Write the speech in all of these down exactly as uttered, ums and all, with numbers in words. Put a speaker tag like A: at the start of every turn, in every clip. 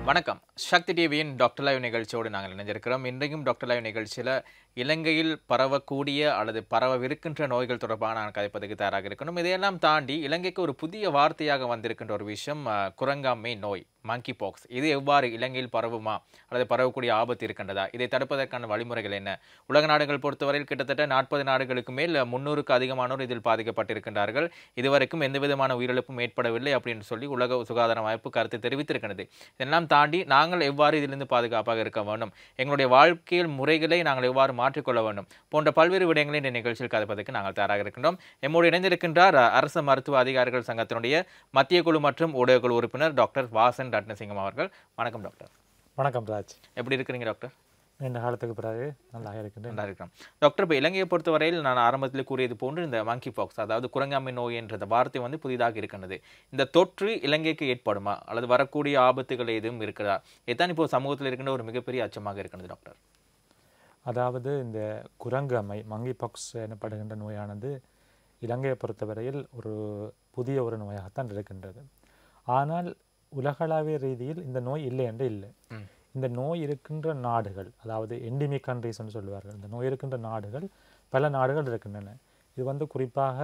A: வணக்கம். சக்தி டிவியின் doctor live நிகழ்ச்சியோடு நாங்கள் இணைஞ்சிருக்கிறோம். இன்றைக்கும் டாக்டர் லைவ் நிகழ்ச்சியில் இலங்கையில் பரவக்கூடிய அல்லது பரவவிருக்கின்ற நோய்கள் தொடர்பாக நான் கதைப்பதற்கு தயாராக இருக்கணும். இதையெல்லாம் தாண்டி இலங்கைக்கு ஒரு புதிய வார்த்தையாக வந்திருக்கின்ற ஒரு விஷயம் குரங்காமை நோய், மங்கி பாக்ஸ். இது எவ்வாறு இலங்கையில் பரவுமா அல்லது பரவக்கூடிய ஆபத்து இருக்கின்றதா? இதை தடுப்பதற்கான வழிமுறைகள் என்ன? உலக நாடுகள் பொறுத்தவரையில் கிட்டத்தட்ட நாற்பது நாடுகளுக்கு மேல் முன்னூறுக்கு அதிகமானோர் இதில் பாதிக்கப்பட்டிருக்கின்றார்கள். இதுவரைக்கும் எந்த விதமான உயிரிழப்பும் ஏற்படவில்லை அப்படின்னு சொல்லி உலக சுகாதார அமைப்பு கருத்து தெரிவித்திருக்கிறது. இதெல்லாம் தாண்டி நாங்கள் எவ்வாறு இதிலிருந்து பாதுகாப்பாக இருக்க வேண்டும், எங்களுடைய வாழ்க்கையில் முறைகளை நாங்கள் எவ்வாறு மாற்றிக்கொள்ள வேண்டும் போன்ற பல்வேறு விடயங்களை இந்த நிகழ்ச்சியில் கதைப்பதற்கு நாங்கள் தயாராக இருக்கின்றோம். எம்மோடு இணைந்திருக்கின்றார் அரசு மருத்துவ அதிகாரிகள் சங்கத்தினுடைய மத்திய குழு மற்றும் ஊடகக்குழு உறுப்பினர் டாக்டர் வாசன் ரத்னசிங்கம் அவர்கள். வணக்கம் டாக்டர்.
B: வணக்கம் ராஜ்.
A: எப்படி இருக்கிறீங்க டாக்டர்?
B: இந்த காலத்துக்கு பிறகு நல்லா இருக்கின்றேன்.
A: நல்லா இருக்கிறோம் டாக்டர். இப்போ இலங்கையை பொறுத்தவரையில் நான் ஆரம்பத்தில் கூறியது போன்று இந்த மங்கி பாக்ஸ், அதாவது குரங்காமை நோய் என்ற வார்த்தை வந்து புதிதாக இருக்கின்றது. இந்த தொற்று இலங்கைக்கு ஏற்படுமா அல்லது வரக்கூடிய ஆபத்துகள் எதுவும் இருக்கிறதா? இதுதான் இப்போ சமூகத்தில் இருக்கின்ற ஒரு மிகப்பெரிய அச்சமாக இருக்கிறது டாக்டர்.
B: அதாவது இந்த குரங்காமை மங்கி பாக்ஸ் எனப்படுகின்ற நோயானது இலங்கையை பொறுத்தவரையில் ஒரு புதிய ஒரு நோயாகத்தான் இருக்கின்றது. ஆனால் உலகளாவிய ரீதியில் இந்த நோய் இல்லை என்று இல்லை. இந்த நோய் இருக்கின்ற நாடுகள், அதாவது எண்டிமிக் கண்ட்ரிஸ்ன்னு சொல்லுவார்கள், இந்த நோய் இருக்கின்ற நாடுகள் பல நாடுகள் இருக்கின்றன. இது வந்து குறிப்பாக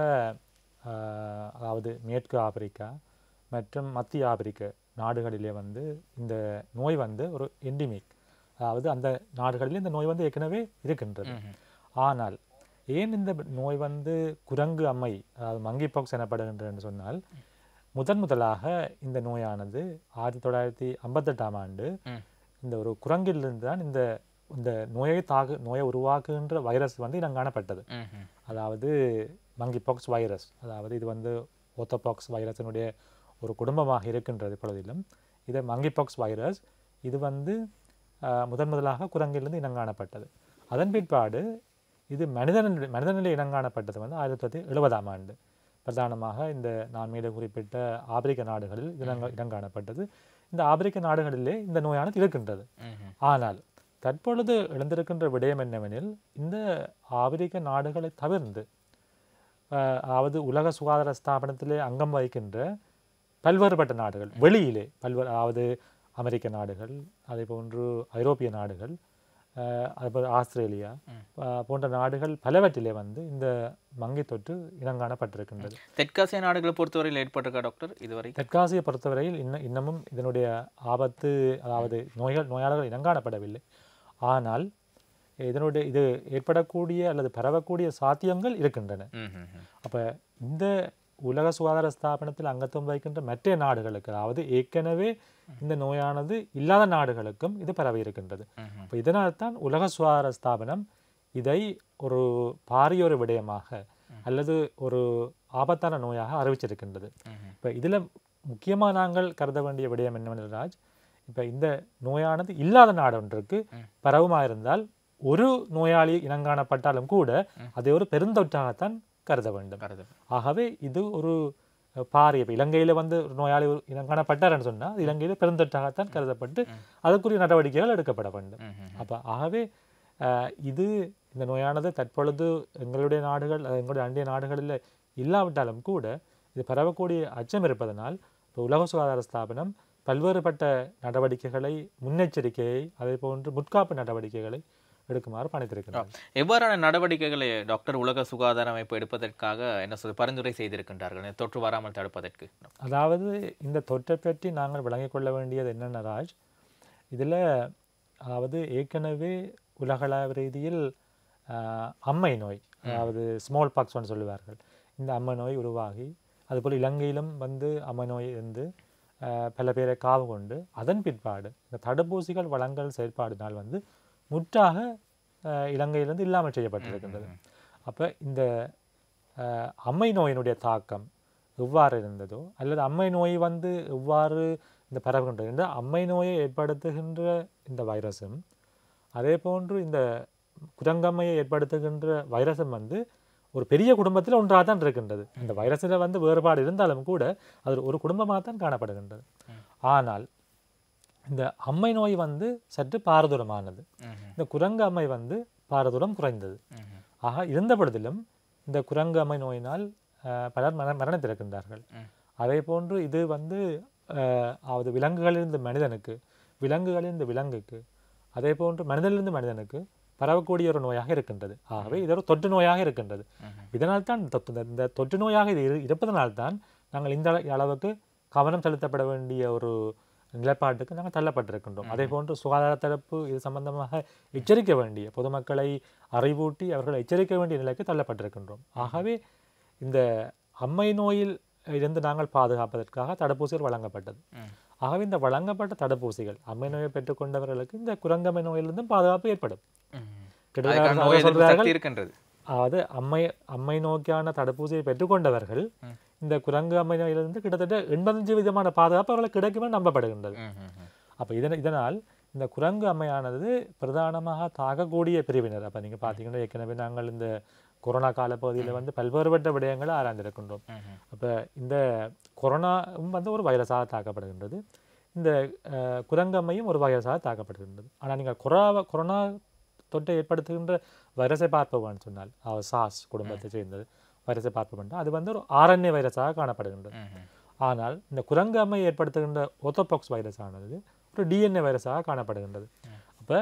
B: அதாவது மேற்கு ஆப்பிரிக்கா மற்றும் மத்திய ஆப்பிரிக்க நாடுகளிலே வந்து இந்த நோய் வந்து ஒரு எண்டிமிக், அதாவது அந்த நாடுகளில் இந்த நோய் வந்து ஏற்கனவே இருக்கின்றது. ஆனால் ஏன் இந்த நோய் வந்து குரங்கு அம்மை, அதாவது மங்கி பாக்ஸ் எனப்படுகின்றன்னு சொன்னால், முதன் முதலாக இந்த நோயானது ஆயிரத்தி தொள்ளாயிரத்தி ஐம்பத்தெட்டாம் ஆண்டு இந்த ஒரு குரங்கிலிருந்து தான் இந்த இந்த நோயை தாக்கு நோயை உருவாக்குகின்ற வைரஸ் வந்து இனம் காணப்பட்டது. அதாவது மங்கி பாக்ஸ் வைரஸ், அதாவது இது வந்து ஓத்தோபாக்ஸ் வைரஸினுடைய ஒரு குடும்பமாக இருக்கின்றது பொழுதிலும். இது மங்கி பாக்ஸ் வைரஸ் இது வந்து முதன் முதலாக குரங்கிலிருந்து இனம் காணப்பட்டது. அதன் பிற்பாடு இது மனித மனிதநிலை இனங்காணப்பட்டது வந்து ஆயிரத்தி தொள்ளாயிரத்தி எழுபதாம் ஆண்டு. பிரதானமாக இந்த நான் மேலே குறிப்பிட்ட ஆப்பிரிக்க நாடுகளில் இனங்க இனங்காணப்பட்டது. இந்த ஆப்பிரிக்க நாடுகளிலே இந்த நோயானது இருக்கின்றது. ஆனால் தற்பொழுது எழுந்திருக்கின்ற விடயம் என்னவெனில், இந்த ஆப்பிரிக்க நாடுகளை தவிர்த்து அதாவது உலக சுகாதார ஸ்தாபனத்திலே அங்கம் வகிக்கின்ற பல்வேறுபட்ட நாடுகள், வெளியிலே பல்வேறு, அதாவது அமெரிக்க நாடுகள், அதே போன்று ஐரோப்பிய நாடுகள், அதுபோல் ஆஸ்திரேலியா போன்ற நாடுகள் பலவற்றிலே வந்து இந்த மங்கி தொற்று இனங்காணப்பட்டிருக்கின்றது.
A: தெற்காசிய நாடுகளை பொறுத்தவரையில் ஏற்பட்டிருக்கா டாக்டர் இதுவரை? தெற்காசிய
B: பொறுத்தவரையில் இன்னும் இன்னமும் இதனுடைய ஆபத்து, அதாவது நோய்கள் நோயாளர்கள் இனங்காணப்படவில்லை. ஆனால் இதனுடைய இது ஏற்படக்கூடிய அல்லது பரவக்கூடிய சாத்தியங்கள் இருக்கின்றன. அப்போ இந்த உலக சுகாதார ஸ்தாபனத்தில் அங்கத்துவம் வகிக்கின்ற மற்ற நாடுகளுக்கு, அதாவது ஏற்கனவே இந்த நோயானது இல்லாத நாடுகளுக்கும் இது பரவி இருக்கின்றது. இப்போ இதனால்தான் உலக சுகாதார ஸ்தாபனம் இதை ஒரு பாரிய ஒரு விடயமாக அல்லது ஒரு ஆபத்தான நோயாக அறிவிச்சிருக்கின்றது. இப்போ இதில் முக்கியமாக நாங்கள் கருத வேண்டிய விடயம் என்னவென்றால் ராஜ், இப்போ இந்த நோயானது இல்லாத நாடு ஒன்றுக்கு பரவுமாக இருந்தால் ஒரு நோயாளி இனங்காணப்பட்டாலும் கூட அதை ஒரு பெருந்தொற்றாகத்தான் கருத வேண்டும். ஆகவே இது ஒரு பாரிய, இப்போ இலங்கையில் வந்து ஒரு நோயாளி இனங்காணப்பட்டார்ன்னு சொன்னால் இலங்கையில் பெருந்தொற்றாகத்தான் கருதப்பட்டு அதற்குரிய நடவடிக்கைகள் எடுக்கப்பட வேண்டும். அப்போ ஆகவே இது இந்த நோயானது தற்பொழுது எங்களுடைய நாடுகள், எங்களுடைய அண்டிய நாடுகளில் இல்லாவிட்டாலும் கூட இது பரவக்கூடிய அச்சம் இருப்பதனால் இப்போ உலக சுகாதார ஸ்தாபனம் பல்வேறுபட்ட நடவடிக்கைகளை, முன்னெச்சரிக்கையை, அதே போன்று முற்காப்பு நடவடிக்கைகளை எடுக்குமாறு பணித்திருக்கிறார்.
A: எவ்வாறான நடவடிக்கைகளை டாக்டர் உலக சுகாதார அமைப்பு எடுப்பதற்காக என்ன சொல்ல பரிந்துரை செய்திருக்கின்றார்கள் தொற்று வராமல் தடுப்பதற்கு?
B: அதாவது இந்த தொற்றை பற்றி நாங்கள் விளங்கிக் கொள்ள வேண்டியது என்னென்ன ராஜ், இதில் அதாவது ஏற்கனவே உலகளவு ரீதியில் அம்மை நோய், அதாவது ஸ்மால் பாக்ஸ்ன்னு சொல்லுவார்கள், இந்த அம்மை நோய் உருவாகி அதுபோல் இலங்கையிலும் வந்து அம்மை நோய் இருந்து பல பேரை காவு கொண்டு அதன் பிற்பாடு இந்த தடுப்பூசிகள் வழங்கல் செயற்பாடினால் வந்து முற்றாக இலங்கையிலிருந்து இல்லாமல் செய்யப்பட்டிருக்கின்றது. அப்போ இந்த அம்மை நோயினுடைய தாக்கம் எவ்வாறு இருந்ததோ அல்லது அம்மை நோய் வந்து எவ்வாறு இந்த பரவுகின்றது என்ற அம்மை நோயை ஏற்படுத்துகின்ற இந்த வைரஸும் அதே போன்று இந்த குரங்கம்மையை ஏற்படுத்துகின்ற வைரஸும் வந்து ஒரு பெரிய குடும்பத்தில் ஒன்றாக தான் இருக்கின்றது. இந்த வைரஸில் வந்து வேறுபாடு இருந்தாலும் கூட அது ஒரு குடும்பமாக தான் காணப்படுகின்றது. ஆனால் இந்த அம்மை நோய் வந்து சற்று பாரதூரமானது, இந்த குரங்கு அம்மை வந்து பாரதூரம் குறைந்தது. ஆக இருந்த பொழுதிலும் இந்த குரங்கு அம்மை நோயினால் பலர் மர மரணத்திருக்கின்றார்கள். அதே போன்று இது வந்து அதாவது விலங்குகளிலிருந்து மனிதனுக்கு விலங்குகளிலிருந்து விலங்குக்கு அதே போன்று மனிதனிலிருந்து மனிதனுக்கு பரவக்கூடிய ஒரு நோயாக இருக்கின்றது. ஆகவே இது ஒரு தொற்று நோயாக இருக்கின்றது. இதனால் தான் இந்த தொற்று நோயாக இது இருப்பதனால்தான் நாங்கள் இந்த அளவுக்கு கவனம் செலுத்தப்பட வேண்டிய ஒரு நிலைப்பாட்டுக்கு நாங்கள் தள்ளப்பட்டிருக்கின்றோம். அதே போன்று சுகாதார தரப்பு இது சம்பந்தமாக எச்சரிக்க வேண்டிய பொதுமக்களை அறிவூட்டி அவர்களை எச்சரிக்க வேண்டிய நிலைக்கு தள்ளப்பட்டிருக்கின்றோம். ஆகவே இந்த அம்மை நோயில் இருந்து நாங்கள் பாதுகாப்பதற்காக தடுப்பூசிகள் வழங்கப்பட்டது. ஆகவே இந்த வழங்கப்பட்ட தடுப்பூசிகள் அம்மை நோயை பெற்றுக்கொண்டவர்களுக்கு இந்த குரங்கம்மை நோயிலிருந்தும் பாதுகாப்பு ஏற்படும். அதாவது அம்மை அம்மை நோக்கியான தடுப்பூசியை பெற்றுக்கொண்டவர்கள் இந்த குரங்கு அம்மை நோயிலிருந்து கிட்டத்தட்ட எண்பத்தஞ்சு விதமான பாதுகாப்பு அவர்களுக்கு கிடைக்குமே நம்பப்படுகின்றது. அப்போ இதன் இதனால் இந்த குரங்கு அம்மையானது பிரதானமாக தாக்கக்கூடிய பிரிவினர். அப்போ நீங்கள் பார்த்தீங்கன்னா ஏற்கனவே நாங்கள் இந்த கொரோனா காலப்பகுதியில் வந்து பல்வேறுபட்ட விடயங்களை ஆராய்ந்திருக்கின்றோம். அப்போ இந்த கொரோனாவும் வந்து ஒரு வைரஸாக தாக்கப்படுகின்றது, இந்த குரங்கம்மையும் ஒரு வைரஸாக தாக்கப்படுகின்றது. ஆனால் நீங்கள் கொரோனா கொரோனா தொற்றை ஏற்படுத்துகின்ற வைரஸை பார்ப்போம்னு சொன்னால் சாஸ் குடும்பத்தை சேர்ந்தது வைரஸை பார்ப்போம்னா அது வந்து ஒரு ஆர்என்ஏ வைரஸாக காணப்படுகின்றது. ஆனால் இந்த குரங்கு அம்மை ஏற்படுத்துகின்ற ஓத்தோபாக்ஸ் வைரஸ் ஆனது ஒரு டிஎன்ஏ வைரஸாக காணப்படுகின்றது. அப்போ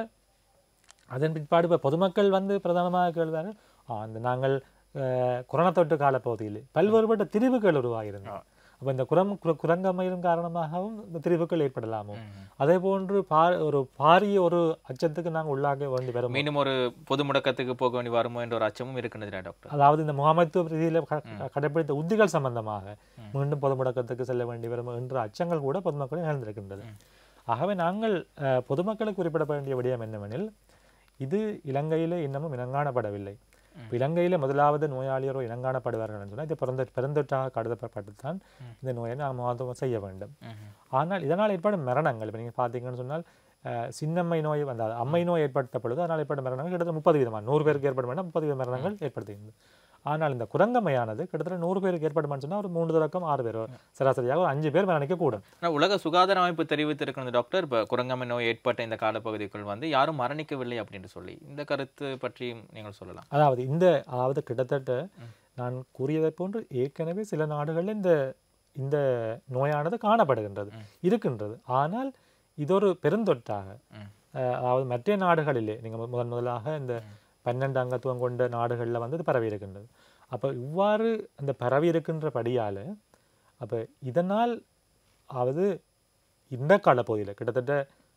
B: அதன் பிற்பாடு இப்போ பொதுமக்கள் வந்து பிரதானமாக கேள்வார்கள், அந்த நாங்கள் கொரோனா தொற்று காலப்பகுதியில் பல்வேறுபட்ட திரிவுகள் உருவாகியிருந்தோம். அப்போ இந்த குரம் குரங்கம்மையின் காரணமாகவும் இந்த திரிவுகள் ஏற்படலாமோ, அதே போன்று பா ஒரு பாரிய ஒரு அச்சத்துக்கு நாங்கள் உள்ளாக வேண்டி வரும்,
A: மீண்டும் ஒரு பொது முடக்கத்துக்கு போக வேண்டி வருமோ என்ற ஒரு அச்சமும் இருக்கின்றது டாக்டர்.
B: அதாவது இந்த முகாமைத்துவ ரீதியில் கடைபிடித்த உத்திகள் சம்பந்தமாக மீண்டும் பொது முடக்கத்துக்கு செல்ல வேண்டி வரும் என்ற அச்சங்கள் கூட பொதுமக்களில் நிகழ்ந்திருக்கின்றது. ஆகவே நாங்கள் பொதுமக்களுக்கு குறிப்பிட வேண்டிய விடயம் என்னவெனில், இது இலங்கையிலே இன்னமும் இனங்காணப்படவில்லை. இலங்கையில முதலாவது நோயாளியரோ இனங்காணப்படுவார்கள் சொன்னால் இது பிறந்த பெருந்தொற்றாக கருதப்பட்டுத்தான் இந்த நோயை நாம் மருத்துவம் செய்ய வேண்டும். ஆனால் இதனால் ஏற்படும் மரணங்கள் இப்போ நீங்கள் பார்த்தீங்கன்னு சொன்னால் சின்னம்மை நோய் வந்தால் அம்மை நோய் ஏற்படுத்த பொழுது அதனால் ஏற்படும் மரணங்கள் கிட்டத்தட்ட முப்பது விதமான நூறு பேருக்கு ஏற்படும் வேண்டாம் முப்பது வித மரணங்கள் ஏற்படுத்துகிறது. ஆனால் இந்த குரங்கம்மையானது கிட்டத்தட்ட நூறு பேருக்கு ஏற்படுமான்னு சொன்னால் ஒரு மூன்று தொடக்கம் ஆறு பேர் சராசரியாக ஒரு அஞ்சு பேர் மரணிக்க கூடும்.
A: உலக சுகாதார அமைப்பு தெரிவித்திருக்கிறது டாக்டர், இப்போ குரங்கம்மை நோய் ஏற்பட்ட இந்த காலப்பகுதிக்குள் வந்து யாரும் மரணிக்கவில்லை அப்படின்னு சொல்லி, இந்த கருத்து பற்றி நீங்கள் சொல்லலாம்.
B: அதாவது இந்த அதாவது கிட்டத்தட்ட நான் கூறியதை போன்று ஏற்கனவே சில நாடுகளில் இந்த இந்த நோயானது காணப்படுகின்றது இருக்கின்றது. ஆனால் இதொரு பெருந்தொற்றாக அதாவது மற்ற நாடுகளிலே நீங்கள் முதன் முதலாக இந்த பன்னெண்டு அங்கத்துவம் கொண்ட நாடுகளில் வந்து இது பரவி இருக்கின்றது. அப்போ இவ்வாறு அந்த பரவி இருக்கின்றபடியால் அப்போ இதனால் அதாவது இந்த காலப்பகுதியில் கிட்டத்தட்ட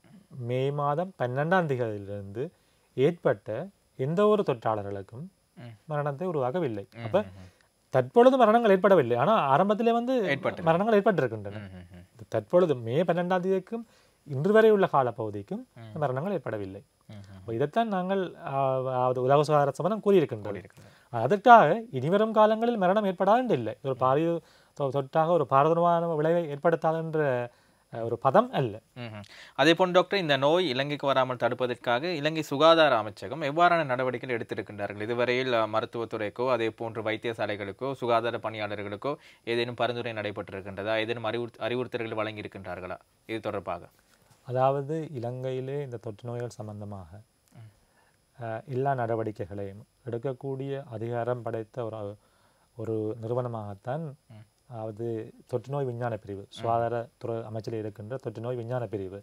B: மே மாதம் பன்னெண்டாம் தேதியிலிருந்து ஏற்பட்ட எந்த ஒரு தொற்றாளர்களுக்கும் மரணத்தை உருவாகவில்லை. அப்போ தற்பொழுது மரணங்கள் ஏற்படவில்லை, ஆனால் ஆரம்பத்திலே வந்து மரணங்கள் ஏற்பட்டிருக்கின்றன. தற்பொழுது மே பன்னெண்டாம் தேதிக்கும் இன்று வரை உள்ள காலப்பகுதிக்கும் மரணங்கள் ஏற்படவில்லை. இதைத்தான் நாங்கள் உலக சுகாதார சமரம் கூறியிருக்கின்றோம். அதற்காக இனிவரும் காலங்களில் மரணம் ஏற்படாது இல்லை, ஒரு பாரிய தொற்றாக ஒரு பாரதூரமான விளைவை ஏற்படுத்தாதுன்ற ஒரு பதம் அல்ல.
A: அதே போன்று டாக்டர், இந்த நோய் இலங்கைக்கு வராமல் தடுப்பதற்காக இலங்கை சுகாதார அமைச்சகம் எவ்வாறான நடவடிக்கைகள் எடுத்திருக்கின்றார்கள்? இதுவரையில் மருத்துவத்துறைக்கோ அதே போன்று வைத்தியசாலைகளுக்கோ சுகாதார பணியாளர்களுக்கோ ஏதேனும் பரிந்துரை நடைபெற்றிருக்கின்றதா? ஏதேனும் அறிவு அறிவுறுத்தல்கள் வழங்கியிருக்கின்றார்களா இது தொடர்பாக?
B: அதாவது இலங்கையிலே இந்த தொற்று நோய்கள் சம்பந்தமாக எல்லா நடவடிக்கைகளையும் எடுக்கக்கூடிய அதிகாரம் படைத்த ஒரு ஒரு நிறுவனமாகத்தான் அதாவது தொற்று நோய் விஞ்ஞான பிரிவு, சுகாதாரத்துறை அமைச்சில் இருக்கின்ற தொற்று நோய் விஞ்ஞான பிரிவு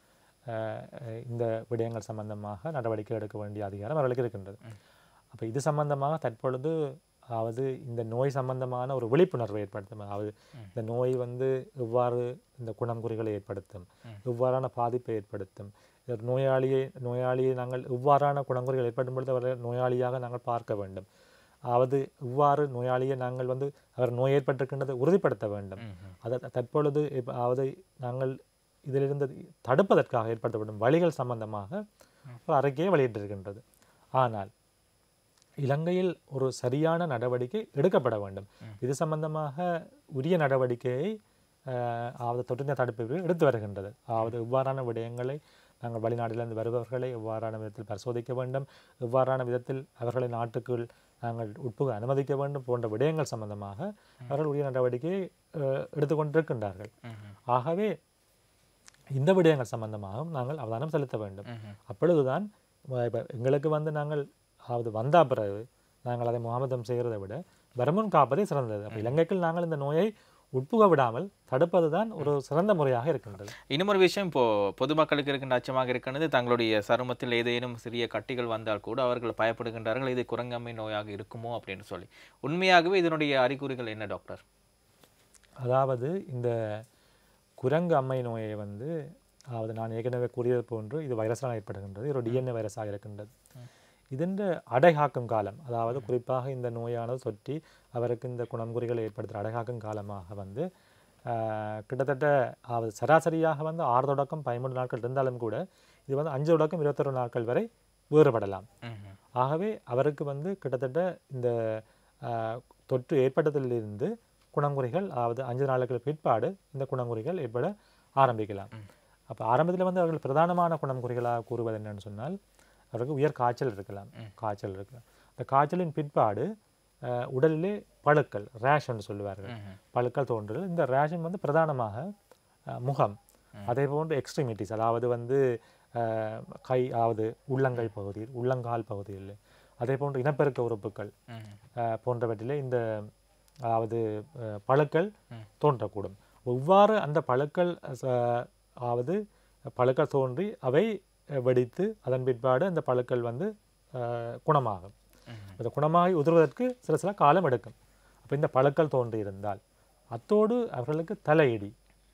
B: இந்த விடயங்கள் சம்பந்தமாக நடவடிக்கை எடுக்க வேண்டிய அதிகாரம் அவர்களுக்கு இருக்கின்றது. அப்போ இது சம்பந்தமாக தற்பொழுது அதாவது இந்த நோய் சம்பந்தமான ஒரு விழிப்புணர்வை ஏற்படுத்தும், அதாவது இந்த நோய் வந்து எவ்வாறு இந்த குணங்குறிகளை ஏற்படுத்தும், எவ்வாறான பாதிப்பை ஏற்படுத்தும், நோயாளியை நோயாளியை நாங்கள் எவ்வாறான குணங்குறிகள் ஏற்படும் பொழுது அவரை நோயாளியாக நாங்கள் பார்க்க வேண்டும், அதாவது இவ்வாறு நோயாளியை நாங்கள் வந்து அவர் நோய் ஏற்பட்டிருக்கின்றதை உறுதிப்படுத்த வேண்டும். அதை தற்பொழுது அதாவது நாங்கள் இதிலிருந்து தடுப்பதற்காக ஏற்படுத்தப்படும் வழிகள் சம்பந்தமாக ஒரு அறிக்கையை வெளியிட்டிருக்கின்றது. ஆனால் இலங்கையில் ஒரு சரியான நடவடிக்கை எடுக்கப்பட வேண்டும். இது சம்பந்தமாக உரிய நடவடிக்கையை அதாவது தொற்று தடுப்பு பிரிவு எடுத்து வருகின்றது. அதாவது இவ்வாறான விடயங்களை நாங்கள் வெளிநாட்டிலிருந்து வருபவர்களை எவ்வாறான விதத்தில் பரிசோதிக்க வேண்டும், எவ்வாறான விதத்தில் அவர்களை நாட்டுக்குள் நாங்கள் உட்புக அனுமதிக்க வேண்டும் போன்ற விடயங்கள் சம்பந்தமாக அவர்கள் உரிய நடவடிக்கையை எடுத்துக்கொண்டிருக்கின்றார்கள். ஆகவே இந்த விடயங்கள் சம்பந்தமாகவும் நாங்கள் அவதானம் செலுத்த வேண்டும். அப்பொழுதுதான் எங்களுக்கு வந்து நாங்கள் அதாவது வந்தா பிறகு நாங்கள் அதை முகாமிதம் செய்கிறதை விட வருமுன் காப்பதே சிறந்தது. அப்போ இலங்கைக்குள் நாங்கள் இந்த நோயை உட்புக விடாமல் தடுப்பது தான் ஒரு சிறந்த முறையாக இருக்கின்றது.
A: இன்னொரு விஷயம், இப்போ பொதுமக்களுக்கு இருக்கின்ற அச்சமாக இருக்கின்றது, தங்களுடைய சருமத்தில் ஏதேனும் சிறிய கட்டிகள் வந்தால் கூட அவர்கள் பயப்படுகின்றார்கள், இது குரங்கம்மை நோயாக இருக்குமோ அப்படின்னு சொல்லி. உண்மையாகவே இதனுடைய அறிகுறிகள் என்ன டாக்டர்?
B: அதாவது இந்த குரங்கு அம்மை நோயை வந்து அதாவது நான் ஏற்கனவே கூறியது போன்று இது வைரஸாக ஏற்படுகின்றது, ஒரு டிஎன்ஏ வைரஸாக இருக்கின்றது. இதன் அடைகாக்கும் காலம், அதாவது குறிப்பாக இந்த நோயானது சொற்றி அவருக்கு இந்த குணங்குறிகளை ஏற்படுத்துகிற அடைகாக்கும் காலமாக வந்து கிட்டத்தட்ட அதாவது சராசரியாக வந்து ஆறு தொடக்கம் பதிமூன்று நாட்கள் இருந்தாலும் கூட இது வந்து அஞ்சு தொடக்கம் இருபத்தொரு நாட்கள் வரை வேறுபடலாம். ஆகவே அவருக்கு வந்து கிட்டத்தட்ட இந்த தொற்று ஏற்பட்டதிலிருந்து குணங்குறிகள் அதாவது அஞ்சு நாட்கள் பிற்பாடு இந்த குணங்குறிகள் ஏற்பட ஆரம்பிக்கலாம். அப்போ ஆரம்பத்தில் வந்து அவர்கள் பிரதானமான குணங்குறிகளாக கூறுவது என்னன்னு சொன்னால் அவருக்கு உயர் காய்ச்சல் இருக்கலாம், காய்ச்சல் இருக்கலாம். அந்த காய்ச்சலின் பிற்பாடு உடலிலே பழுக்கள், ரேஷன் சொல்லுவார்கள், பழுக்கள் தோன்றுதல். இந்த ரேஷன் வந்து பிரதானமாக முகம், அதே போன்று எக்ஸ்ட்ரிமிட்டிஸ், அதாவது வந்து கை, அதாவது உள்ளங்கை பகுதியில், உள்ளங்கால் பகுதியில், அதே போன்று இனப்பெருக்க உறுப்புகள் போன்றவற்றிலே இந்த அதாவது பழுக்கள் தோன்றக்கூடும். இவ்வாறு அந்த பழுக்கள் அதாவது பழுக்கள் தோன்றி அவை வெடித்து அதன் பிற்பாடு அந்த பழுக்கள் வந்து குணமாகும். அந்த குணமாகி உதிர்வதற்கு சில சில காலம் எடுக்கும். அப்போ இந்த பழுக்கள் தோன்றி இருந்தால் அத்தோடு அவர்களுக்கு தலையிடி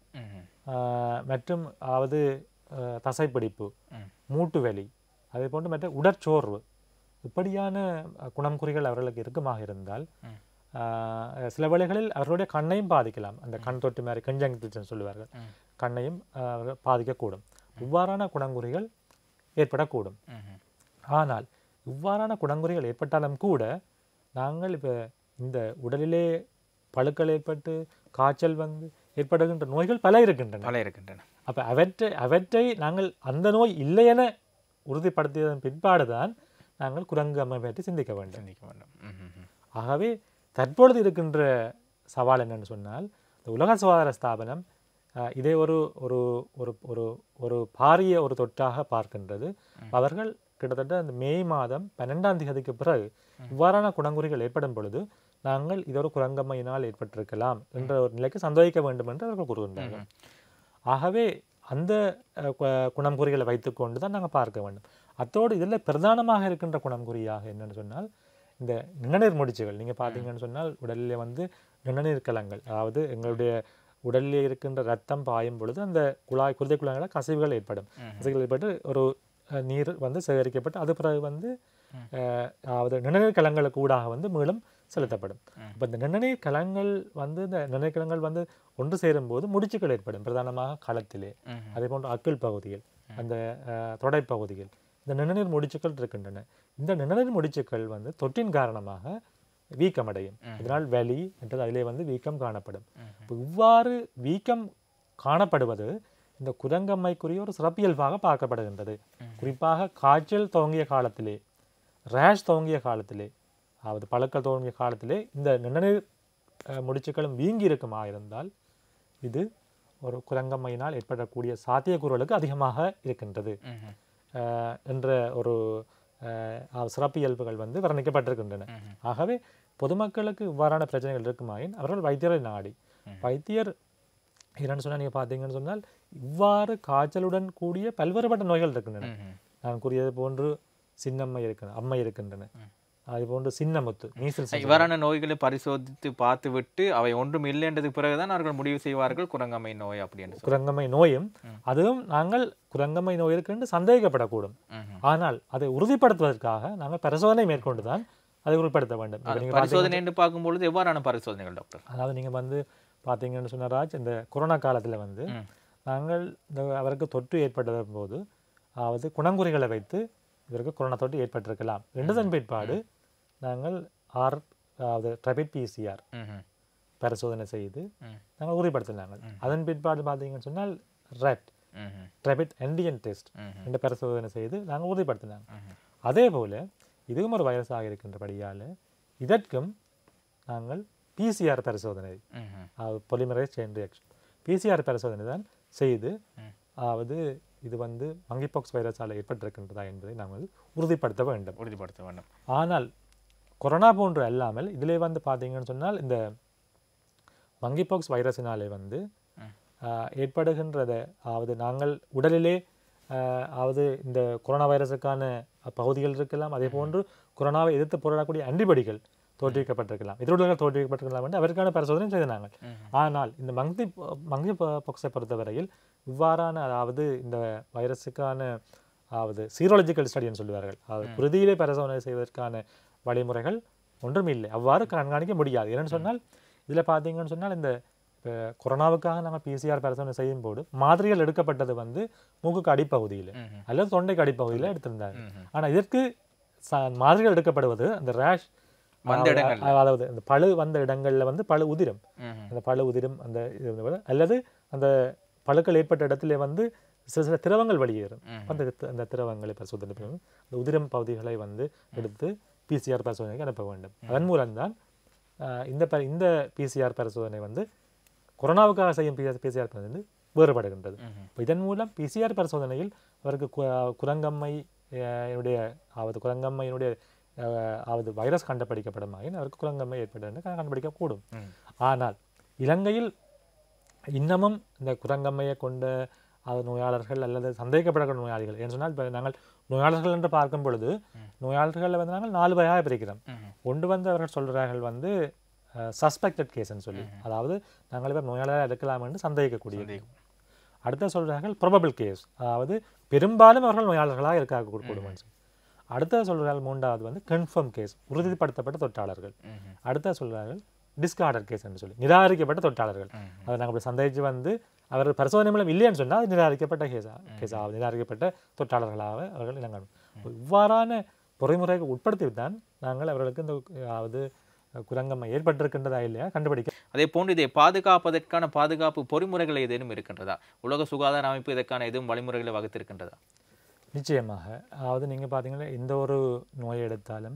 B: மற்றும் அதாவது தசைப்பிடிப்பு, மூட்டு வலி, அதே போன்று மற்ற உடற்சோர்வு இப்படியான குணங்குறிகள் அவர்களுக்கு இருக்குமாக இருந்தால் சில வேளைகளில் அவர்களுடைய கண்ணையும் பாதிக்கலாம். அந்த கண் தொட்டு மாதிரி கன்ஜங்டிவிட்டிஸ் சொல்லுவார்கள், கண்ணையும் பாதிக்கக்கூடும். இவ்வாறான குணங்குறிகள் ஏற்படக்கூடும். ஆனால் இவ்வாறான குணங்குறிகள் ஏற்பட்டாலும் கூட நாங்கள் இப்போ இந்த உடலிலே பழுக்கள் ஏற்பட்டு காய்ச்சல் வந்து ஏற்படுகின்ற நோய்கள் பல இருக்கின்றன
A: பல இருக்கின்றன
B: அப்போ அவற்றை அவற்றை நாங்கள் அந்த நோய் இல்லை என உறுதிப்படுத்தியதன் பிற்பாடு தான் நாங்கள் குரங்கு அம்மை பற்றி சிந்திக்க வேண்டும் சிந்திக்க வேண்டும் ஆகவே தற்பொழுது இருக்கின்ற சவால் என்னன்னு சொன்னால் இந்த உலக சுகாதார ஸ்தாபனம் இதே ஒரு ஒரு ஒரு ஒரு பாரிய ஒரு தொற்றாக பார்க்கின்றது. அவர்கள் கிட்டத்தட்ட அந்த மே மாதம் பன்னெண்டாம் தேதிக்கு பிறகு இவ்வாறான குணங்குறிகள் ஏற்படும் பொழுது நாங்கள் இது ஒரு குரங்கம்மையினால் ஏற்பட்டிருக்கலாம் என்ற ஒரு நிலைக்கு சந்தேகிக்க வேண்டும் என்று அவர்கள் கூறுகின்றார்கள். ஆகவே அந்த குணங்குறிகளை வைத்துக்கொண்டு தான் நாங்கள் பார்க்க வேண்டும். அத்தோடு இதில் பிரதானமாக இருக்கின்ற குணங்குறியாக என்னென்னு சொன்னால் இந்த நிணநீர் முடிச்சுகள். நீங்கள் பார்த்தீங்கன்னு சொன்னால் உடலில் வந்து நிணநீர் கலங்கள், அதாவது எங்களுடைய உடலில் இருக்கின்ற ரத்தம் பாயும் பொழுது அந்த குழாய் குருதை குழாய்களில் கசிவுகள் ஏற்படும். கசிவுகள் ஏற்பட்டு ஒரு நீர் வந்து சேகரிக்கப்பட்டு அது பிறகு வந்து அதாவது நிணநீர் கலங்களுக்கு ஊடாக வந்து மீளும் செலுத்தப்படும். இப்போ இந்த நிணநீர் கலங்கள் வந்து இந்த நிணநீர் கலங்கள் வந்து ஒன்று சேரும் போது முடிச்சுக்கள் ஏற்படும். பிரதானமாக களத்திலே, அதே போன்று அக்கிள் பகுதியில், அந்த தொடைப்பகுதியில் இந்த நிணநீர் முடிச்சுக்கள் இருக்கின்றன. இந்த நிணநீர் முடிச்சுக்கள் வந்து தொற்றின் காரணமாக வீக்கமடையும். இதனால் வலி என்றது அதிலே வந்து வீக்கம் காணப்படும். இப்போ இவ்வாறு வீக்கம் காணப்படுவது இந்த குரங்கம்மைக்குரிய ஒரு சிறப்பியல்பாக பார்க்கப்படுகின்றது. குறிப்பாக காய்ச்சல் துவங்கிய காலத்திலே, ரேஷ் துவங்கிய காலத்திலே, அதாவது பழுக்கள் துவங்கிய காலத்திலே இந்த நிணநீர் முடிச்சுக்களும் வீங்கி இருக்குமா இருந்தால் இது ஒரு குரங்கம்மையினால் ஏற்படக்கூடிய சாத்தியக்கூறுகளுக்கு அதிகமாக இருக்கின்றது என்ற ஒரு சிறப்பியல்புகள் வந்து வர்ணிக்கப்பட்டிருக்கின்றன. ஆகவே பொதுமக்களுக்கு இவ்வாறான பிரச்சனைகள் இருக்குமாயின் அவர்கள் வைத்தியரை நாடி, வைத்தியர் என்னன்னு சொன்னால் நீங்கள் பார்த்தீங்கன்னு சொன்னால் இவ்வாறு காய்ச்சலுடன் கூடிய பல்வேறுபட்ட நோய்கள் இருக்கின்றன. நான் கூறியது போன்று சின்னம்மை இருக்கின்றன, அம்மை இருக்கின்றன, அது போன்று சின்னமுத்து, மீசல்ஸ்.
A: இவ்வாறான நோய்களை பரிசோதித்து பார்த்து விட்டு அவை ஒன்றும் இல்லை என்றதுக்கு பிறகுதான் அவர்கள் முடிவு செய்வார்கள் குரங்கம்மை நோய் அப்படின்னு.
B: குரங்கம்மை நோயும் அதுவும் நாங்கள் குரங்கம்மை நோய் இருக்குன்னு சந்தேகிக்கப்படக்கூடும். ஆனால் அதை உறுதிப்படுத்துவதற்காக நாங்கள் பரிசோதனை மேற்கொண்டுதான் அதை உறுதிப்படுத்த வேண்டும்.
A: பரிசோதனை என்று பார்க்கும்பொழுது எவ்வாறான பரிசோதனைகள் டாக்டர்?
B: அதாவது நீங்கள் வந்து பார்த்தீங்கன்னு சொன்னராஜ், இந்த கொரோனா காலத்தில் வந்து நாங்கள் இந்த அவருக்கு தொற்று ஏற்பட்டத போது அதாவது குணங்குறிகளை வைத்து இதற்கு கொரோனா தொற்று ஏற்பட்டிருக்கலாம் என்றதன் பிற்பாடு நாங்கள் ஆர் அதாவது ட்ரெபிட் பிசிஆர் பரிசோதனை செய்து நாங்கள் உறுதிப்படுத்தினாங்க. அதன் பிற்பாடு பார்த்தீங்கன்னு சொன்னால் ரெட் ட்ரெபிட் ஆன்டிஜன் டெஸ்ட் என்ற பரிசோதனை செய்து நாங்கள் உறுதிப்படுத்தினாங்க. அதே போல் இதுவும் ஒரு வைரஸாக இருக்கின்றபடியால் இதற்கும் நாங்கள் பிசிஆர் பரிசோதனை, பொலிமரைஸ் செயின் ரியாக்ஷன் பிசிஆர் பரிசோதனை தான் செய்து அதாவது இது வந்து மங்கிபாக்ஸ் வைரஸால் ஏற்பட்டிருக்கின்றதா என்பதை நாங்கள் உறுதிப்படுத்த வேண்டும்
A: உறுதிப்படுத்த வேண்டும் ஆனால்
B: கொரோனா போன்று அல்லாமல் இதிலே வந்து பார்த்தீங்கன்னு சொன்னால் இந்த மங்கிபாக்ஸ் வைரஸினாலே வந்து ஏற்படுகின்றத அதாவது நாங்கள் உடலிலே அதாவது இந்த கொரோனா வைரஸுக்கான பகுதிகள் இருக்கலாம், அதே போன்று கொரோனாவை எதிர்த்து போராடக்கூடிய ஆன்டிபாடிகள் தோற்றுவிக்கப்பட்டிருக்கலாம், எதிர்வுகள் தோற்றுவிக்கப்பட்டிருக்கலாம் என்று அவருக்கான பரிசோதனை செய்தாங்க. ஆனால் இந்த மங்கி மங்கி பாக்ஸை பொறுத்தவரையில் இவ்வாறான அதாவது இந்த வைரஸுக்கான அதாவது சீரோலஜிக்கல் ஸ்டடின்னு சொல்லுவார்கள், அதாவது குருதியிலே பரிசோதனை செய்வதற்கான வழிமுறைகள் ஒன்றும் இல்லை, அவ்வாறு கண்காணிக்க முடியாது. ஏன்னு சொன்னால் இதில் பார்த்தீங்கன்னு சொன்னால் இந்த இப்போ கொரோனாவுக்காக நாங்கள் பிசிஆர் பரிசோதனை செய்யும் போது மாதிரிகள் எடுக்கப்பட்டது வந்து மூக்குக்கு அடிப்பகுதியில் அல்லது தொண்டைக்கு அடிப்பகுதியில் எடுத்திருந்தாங்க. ஆனால் இதற்கு மாதிரிகள் எடுக்கப்படுவது அந்த ரேஷ் அதாவது அந்த பழு வந்த இடங்கள்ல வந்து பழு உதிரம், அந்த பழு உதிரம் அந்த அல்லது அந்த பழுக்கள் ஏற்பட்ட இடத்துல வந்து சில சில திரவங்கள் வெளியேறும். அந்த அந்த திரவங்களை பரிசோதனை அந்த உதிரம் பகுதிகளை வந்து எடுத்து பிசிஆர் பரிசோதனைக்கு அனுப்ப வேண்டும். அதன் மூலம்தான் இந்த இந்த பிசிஆர் பரிசோதனை வந்து கொரோனாவுக்காக செய்யும் பிசிஆர் பரிசோதனை வேறுபடுகின்றது. இதன் மூலம் பிசிஆர் பரிசோதனையில் அவருக்கு குரங்கம்மை என்னுடைய அதாவது குரங்கம்மையினுடைய அதாவது வைரஸ் கண்டுபிடிக்கப்படும் அவருக்கு குரங்கம்மை ஏற்பட்டு கண்டுபிடிக்கக்கூடும். ஆனால் இலங்கையில் இன்னமும் இந்த குரங்கம்மையை கொண்ட அது நோயாளர்கள் அல்லது சந்தேகப்படக்கூடிய நோயாளிகள் என்று சொன்னால் இப்போ நாங்கள் நோயாளர்கள் என்று பார்க்கும் பொழுது நோயாளர்களில் வந்து நாங்கள் நாலு வகையாக பிரிக்கிறோம். ஒன்று வந்து அவர்கள் சொல்கிறார்கள் வந்து சஸ்பெக்டட் கேஸ்ன்னு சொல்லி, அதாவது நாங்கள் பேர் நோயாளராக இருக்கலாம் என்று சந்தேகிக்கக்கூடிய. அடுத்த சொல்கிறார்கள் ப்ராபபிள் கேஸ், அதாவது பெரும்பாலும் அவர்கள் நோயாளர்களாக இருக்கக்கூடும். அடுத்த சொல்கிறார்கள் மூன்றாவது வந்து கன்ஃபார்ம் கேஸ், உறுதிப்படுத்தப்பட்ட தொற்றாளர்கள். அடுத்த சொல்கிறார்கள் டிஸ்கார்டர் கேஸ் என்று சொல்லி நிராகரிக்கப்பட்ட தொற்றாளர்கள். அதை நாங்கள் அப்படி சந்தேகிச்சு வந்து அவர்கள் பரிசோதனை மூலம் இல்லைன்னு சொன்னால் அது நிராகரிக்கப்பட்ட கேஸா கேஸாக நிராகரிக்கப்பட்ட தொற்றாளர்களாக அவர்கள் இலங்கை இவ்வாறான பொறிமுறைக்கு உட்படுத்திவிட்டான் நாங்கள் அவர்களுக்கு இந்த அதாவது குரங்கம்மை ஏற்பட்டிருக்கின்றதா இல்லையா கண்டுபிடிக்க.
A: அதே போன்று இதை பாதுகாப்பதற்கான பாதுகாப்பு பொறிமுறைகள் ஏதேனும் இருக்கின்றதா? உலக சுகாதார அமைப்பு இதற்கான எதுவும் வழிமுறைகளை வகுத்திருக்கின்றதா?
B: நிச்சயமாக. அதாவது நீங்கள் பார்த்தீங்கன்னா எந்த ஒரு நோயை எடுத்தாலும்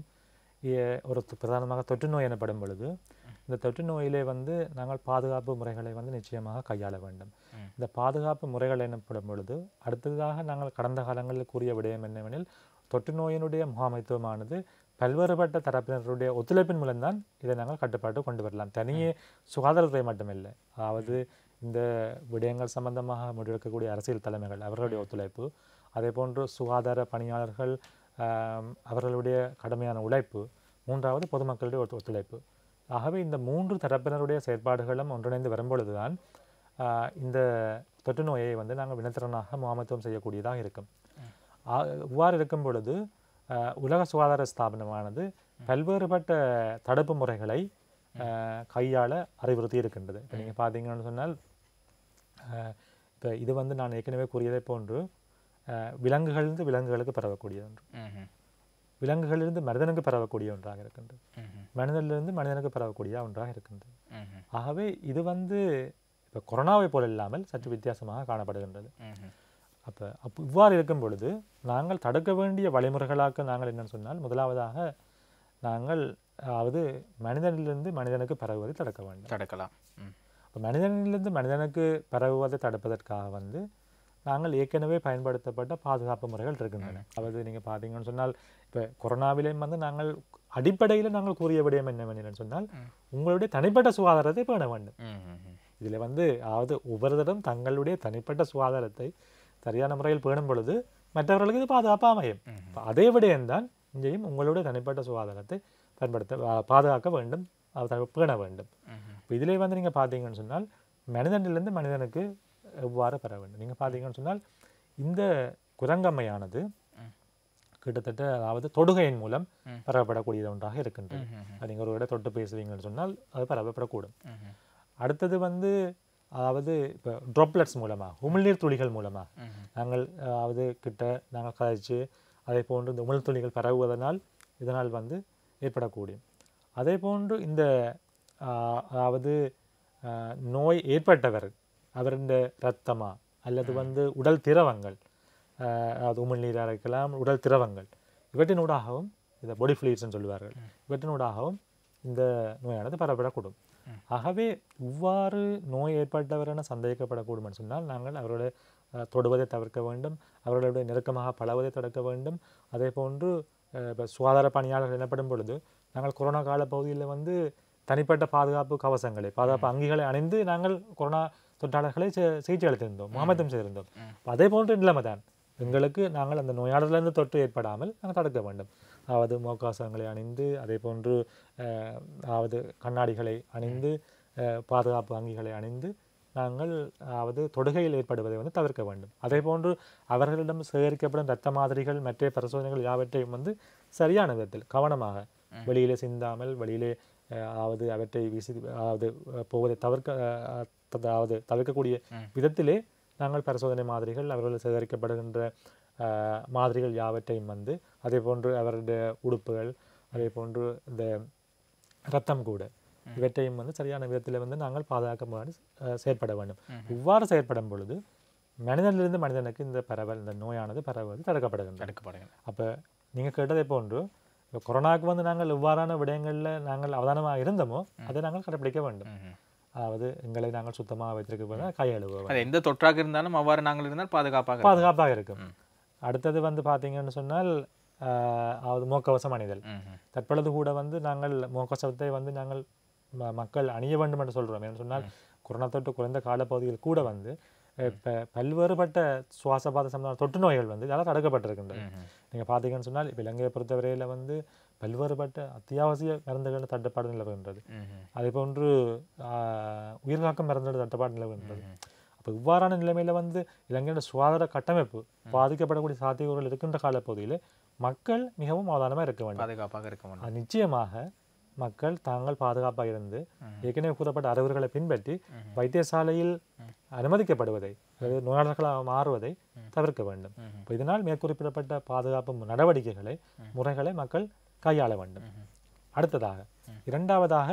B: ஒரு பிரதானமாக தொற்று நோய் எனப்படும் பொழுது இந்த தொற்று நோயிலே வந்து நாங்கள் பாதுகாப்பு முறைகளை வந்து நிச்சயமாக கையாள வேண்டும். இந்த பாதுகாப்பு முறைகள் எனப்படும் பொழுது அடுத்ததாக நாங்கள் கடந்த காலங்களில் கூறிய விடயம் என்னவெனில் தொற்று நோயினுடைய முகாமைத்துவமானது பல்வேறுபட்ட தரப்பினருடைய ஒத்துழைப்பின் மூலம்தான் இதை நாங்கள் கட்டுப்பாட்டு கொண்டு வரலாம். தனியே சுகாதாரத்துறை மட்டுமில்லை, அதாவது இந்த விடயங்கள் சம்பந்தமாக முடிவெடுக்கக்கூடிய அரசியல் தலைமைகள் அவர்களுடைய ஒத்துழைப்பு, அதே போன்று சுகாதார பணியாளர்கள் அவர்களுடைய கடுமையான உழைப்பு, மூன்றாவது பொதுமக்களுடைய ஒத்துழைப்பு. ஆகவே இந்த மூன்று தரப்பினருடைய செயற்பாடுகளும் ஒன்றிணைந்து வரும்பொழுதுதான் இந்த தொற்று நோயை வந்து நாங்கள் வினத்திறனாக முகாமைத்துவம் செய்யக்கூடியதாக இருக்கும். இவ்வாறு இருக்கும் பொழுது உலக சுகாதார ஸ்தாபனமானது பல்வேறுபட்ட தடுப்பு முறைகளை கையாள அறிவுறுத்தி இருக்கின்றது. இப்போ நீங்கள் பார்த்தீங்கன்னு சொன்னால் இப்போ இது வந்து நான் ஏற்கனவே கூறியதை போன்று விலங்குகளிலிருந்து விலங்குகளுக்கு பரவக்கூடிய ஒன்று, விலங்குகளிலிருந்து மனிதனுக்கு பரவக்கூடிய ஒன்றாக இருக்கின்றது, மனிதனிலிருந்து மனிதனுக்கு பரவக்கூடிய ஒன்றாக இருக்கின்றது. ஆகவே இது வந்து இப்போ கொரோனாவை போல இல்லாமல் சற்று வித்தியாசமாக காணப்படுகின்றது. அப்போ அப்போ இவ்வாறு இருக்கும் பொழுது நாங்கள் தடுக்க வேண்டிய வழிமுறைகளாக நாங்கள் என்னென்னு சொன்னால் முதலாவதாக நாங்கள் அதாவது மனிதனிலிருந்து மனிதனுக்கு பரவுவதை தடுக்க வேண்டும்
A: தடுக்கலாம்.
B: இப்போ மனிதனிலிருந்து மனிதனுக்கு பரவுவதை தடுப்பதற்காக வந்து நாங்கள் ஏற்கனவே பயன்படுத்தப்பட்ட பாதுகாப்பு முறைகள் இருக்கின்றன. அதாவது நீங்கள் பார்த்தீங்கன்னு சொன்னால் இப்போ கொரோனாவிலேயும் வந்து நாங்கள் அடிப்படையில் நாங்கள் கூறிய விடயம் என்னவென்னு சொன்னால் உங்களுடைய தனிப்பட்ட சுகாதாரத்தை பேண வேண்டும். இதில் வந்து அதாவது ஒவ்வொருத்தரும் தங்களுடைய தனிப்பட்ட சுகாதாரத்தை சரியான முறையில் பேணும் பொழுது மற்றவர்களுக்கு இது பாதுகாப்பாக அமையும். அதே விடயம்தான் இங்கேயும் உங்களுடைய தனிப்பட்ட சுகாதாரத்தை பயன்படுத்த பாதுகாக்க வேண்டும், பேண வேண்டும். இப்போ இதிலே வந்து நீங்கள் பார்த்தீங்கன்னு சொன்னால் மனிதனிலிருந்து மனிதனுக்கு எவ்வாறு பெற வேண்டும். நீங்கள் பார்த்தீங்கன்னு சொன்னால் இந்த குரங்கம்மையானது கிட்டத்தட்ட அதாவது தொடுகையின் மூலம் பரவப்படக்கூடிய ஒன்றாக இருக்கின்றது. நீங்கள் ஒரு விட தொட்டு பேசுவீங்கன்னு சொன்னால் அது பரவப்படக்கூடும். அடுத்தது வந்து அதாவது இப்போ ட்ராப்லெட்ஸ் மூலமாக உமிழ்நீர் துளிகள் மூலமாக நாங்கள் அதாவது கிட்ட நாங்கள் கதைச்சு அதே போன்று இந்த உமிழ் துளிகள் பரவுவதனால் இதனால் வந்து ஏற்படக்கூடிய. அதே போன்று இந்த அதாவது நோய் ஏற்பட்டவர் அவருடைய இரத்தமா அல்லது வந்து உடல் திரவங்கள், அதாவது உமிழ்நீராக இருக்கலாம், உடல் திரவங்கள் இவற்றினூடாகவும் இந்த பாடி ஃப்ளூயிட்ஸ்ன்னு சொல்லுவார்கள், இவற்றினூடாகவும் இந்த நோயானது பரவப்படக்கூடும். ஆகவே இவ்வாறு நோய் ஏற்பட்டவர் என சந்தேகிக்கப்படக்கூடும் சொன்னால் நாங்கள் அவருடைய தொடுவதை தவிர்க்க வேண்டும், அவர்களுடைய நெருக்கமாக பழவதை தடுக்க வேண்டும். அதே போன்று இப்போ சுகாதார பணியாளர்கள் எனப்படும் பொழுது நாங்கள் கொரோனா கால பகுதியில் வந்து தனிப்பட்ட பாதுகாப்பு கவசங்களை பாதுகாப்பு அங்கிகளை அணிந்து நாங்கள் கொரோனா தொற்றாளர்களை சிகிச்சை அளித்திருந்தோம், முகாமைத்துவம் செய்திருந்தோம். அதே போன்ற நிலைமை தான் எங்களுக்கு. நாங்கள் அந்த நோயாளர்களிருந்து தொற்று ஏற்படாமல் நாங்கள் தடுக்க வேண்டும். அதாவது முகக்கவசங்களை அணிந்து, அதே போன்று அதாவது கண்ணாடிகளை அணிந்து, பாதுகாப்பு அங்கிகளை அணிந்து நாங்கள் அதாவது தொடுகையில் ஏற்படுவதை வந்து தவிர்க்க வேண்டும். அதே போன்று அவர்களிடம் சேகரிக்கப்படும் இரத்த மாதிரிகள் மற்ற பரிசோதனைகள் யாவற்றையும் வந்து சரியான விதத்தில் கவனமாக வெளியிலே சிந்தாமல் வெளியிலே அதாவது அவற்றை வீசி அதாவது போவதை தவிர்க்க அதாவது தவிர்க்கக்கூடிய விதத்திலே நாங்கள் பரிசோதனை மாதிரிகள் அவர்கள் சேகரிக்கப்படுகின்ற மாதிரிகள் யாவற்றையும் வந்து அதே போன்று அவருடைய உடுப்புகள் அதே போன்று இந்த இரத்தம் கூட இவற்றையும் வந்து சரியான விதத்தில் வந்து நாங்கள் பாதுகாக்க முன்னாடி செயற்பட வேண்டும். இவ்வாறு செயற்படும் பொழுது மனிதனிலிருந்து மனிதனுக்கு இந்த பரவல் இந்த நோயானது பரவது தடுக்கப்படுகின்றது. அப்போ நீங்கள் கேட்டதை போன்று கொரோனாவுக்கு வந்து நாங்கள் இவ்வாறான விடயங்களில் நாங்கள் அவதானமாக இருந்தோமோ அதை நாங்கள் கடைப்பிடிக்க வேண்டும். அதாவது எங்களை நாங்கள் சுத்தமாக வைத்திருக்க கையெழுவோம்.
A: எந்த தொற்றாக இருந்தாலும் அவ்வாறு நாங்கள் இருந்தால் பாதுகாப்பாக
B: பாதுகாப்பாக இருக்கும். அடுத்தது வந்து பார்த்தீங்கன்னு சொன்னால் அதாவது முகக்கவசம் அணிதல். தற்பொழுது கூட வந்து நாங்கள் முகக்கவசத்தை வந்து நாங்கள் மக்கள் அணிய வேண்டும் என்று சொல்கிறோம். ஏன்னு சொன்னால் கொரோனா தொற்று குறைந்த காலப்பகுதியில் கூட வந்து இப்போ பல்வேறுபட்ட சுவாசபாத சம்பந்தமான தொற்று நோய்கள் வந்து இதெல்லாம் தடுக்கப்பட்டிருக்கின்றது. நீங்கள் பார்த்தீங்கன்னு சொன்னால் இப்போ இலங்கையை பொறுத்தவரையில் வந்து பல்வேறுபட்ட அத்தியாவசிய மருந்துகள் தட்டுப்பாடு நிலவுகின்றது. அதே போன்று உயிர்காக்கும் மருந்துகள் தட்டுப்பாடு நிலவுகின்றது. அப்போ இவ்வாறான நிலைமையில் வந்து இலங்கையோட சுகாதார கட்டமைப்பு பாதிக்கப்படக்கூடிய சாத்தியக்கூறுகள் இருக்கின்ற காலப்பகுதியில் மக்கள் மிகவும் அவதானமாக இருக்க வேண்டும்,
A: பாதுகாப்பாக இருக்க வேண்டும்.
B: நிச்சயமாக மக்கள் தாங்கள் பாதுகாப்பாக இருந்து ஏற்கனவே கூறப்பட்ட அறிவுரைகளை பின்பற்றி வைத்தியசாலையில் அனுமதிக்கப்படுவதை அல்லது நோயாளர்களாக மாறுவதை தவிர்க்க வேண்டும். இப்போ இதனால் மேற்குறிப்பிடப்பட்ட பாதுகாப்பு நடவடிக்கைகளை முறைகளை மக்கள் கையாள வேண்டும். அடுத்ததாக இரண்டாவதாக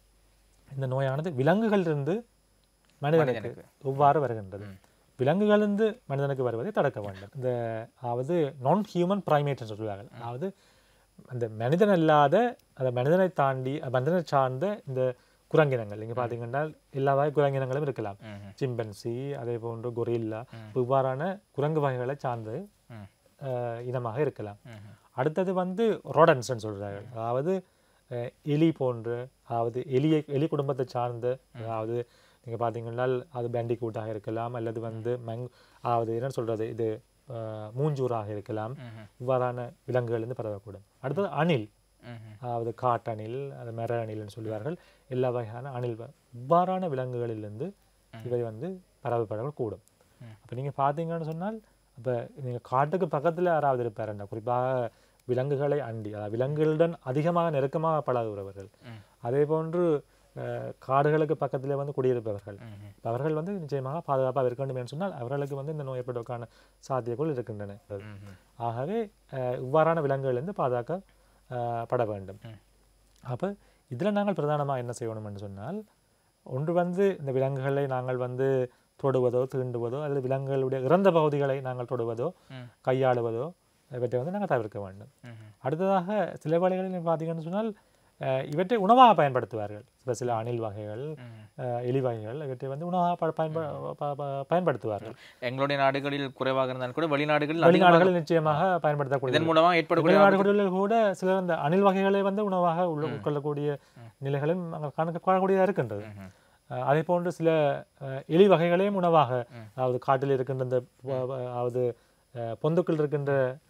B: இந்த நோயானது விலங்குகளிலிருந்து மனிதனுக்கு எவ்வாறு வருகின்றது, விலங்குகளிலிருந்து மனிதனுக்கு வருவதை தடுக்க வேண்டும். இந்த அதாவது நான் ஹியூமன் பிரைமேட் சொல்லுவார்கள். அதாவது அந்த மனிதன் அல்லாத அந்த மனிதனை தாண்டி மனிதனை சார்ந்த இந்த குரங்கினங்கள் நீங்கள் பார்த்தீங்கன்னா எல்லா வகை குரங்கினங்களும் இருக்கலாம். சிம்பன்சி அதே போன்று கொரில்லா இவ்வாறான குரங்கு வகைகளை சார்ந்து இனமாக இருக்கலாம். அடுத்தது வந்து ரோடன்ஸ்ன்னு சொல்கிறார்கள். அதாவது எலி போன்று அதாவது எலியை எலி குடும்பத்தை சார்ந்த அதாவது நீங்கள் பார்த்தீங்கன்னா அது பேண்டிகூட்டாக இருக்கலாம் அல்லது வந்து மங் அதாவது என்ன சொல்கிறது இது மூஞ்சூராக இருக்கலாம். இவ்வாறான விலங்குகளிலிருந்து பரவக்கூடும். அடுத்தது அணில், அதாவது காட்டணில் அது மர அணில்னு சொல்லுவார்கள். எல்லா வகையான அணில் இவ்வாறான விலங்குகளிலிருந்து இவை வந்து பரவப்படக்கூடும். அப்போ நீங்கள் பார்த்தீங்கன்னு சொன்னால் அப்போ நீங்கள் காட்டுக்கு பக்கத்தில் யாராவது இருப்பாருன்னா குறிப்பாக விலங்குகளை அண்டி அதாவது விலங்குகளுடன் அதிகமாக நெருக்கமாக பழகுகிறவர்கள் அதே போன்று காடுகளுக்கு பக்கத்தில் வந்து குடியிருப்பவர்கள் அவர்கள் வந்து நிச்சயமாக பாதுகாப்பாக இருக்க வேண்டும் என்று சொன்னால் அவர்களுக்கு வந்து இந்த நோய் ஏற்படுவதற்கான சாத்தியங்கள் இருக்கின்றன. ஆகவே இவ்வாறான விலங்குகளிலிருந்து பாதுகாக்கப்பட வேண்டும். அப்போ இதில் நாங்கள் பிரதானமாக என்ன செய்யணும் என்று சொன்னால் ஒன்று வந்து இந்த விலங்குகளை நாங்கள் வந்து தொடுவதோ தீண்டுவதோ அல்லது விலங்குகளுடைய இறந்த பகுதிகளை நாங்கள் தொடுவதோ கையாளுவதோ இவற்றை வந்து நாங்கள் தவிர்க்க வேண்டும். அடுத்ததாக சில வேளைகளில் பார்த்தீங்கன்னு சொன்னால் இவற்றை உணவாக பயன்படுத்துவார்கள். இப்போ சில அணில் வகைகள் எலி வகைகள் இவற்றை வந்து உணவாக பயன்ப பயன்படுத்துவார்கள்.
A: எங்களுடைய நாடுகளில் குறைவாக இருந்தாலும் கூட வெளிநாடுகளில்
B: வெளிநாடுகளில் நிச்சயமாக பயன்படுத்தக்கூடிய
A: இதன் மூலமாக ஏற்படக்கூடிய
B: வெளிநாடுகளில் கூட சில இந்த அணில் வகைகளை வந்து உணவாக உள்ள உட்கொள்ளக்கூடிய நிலைகளும் காணக்கூடியதாக இருக்கின்றது. அதே போன்று சில எலி வகைகளையும் உணவாக அதாவது காட்டில் இருக்கின்ற இந்த அதாவது பொந்துக்கள் இருக்கின்ற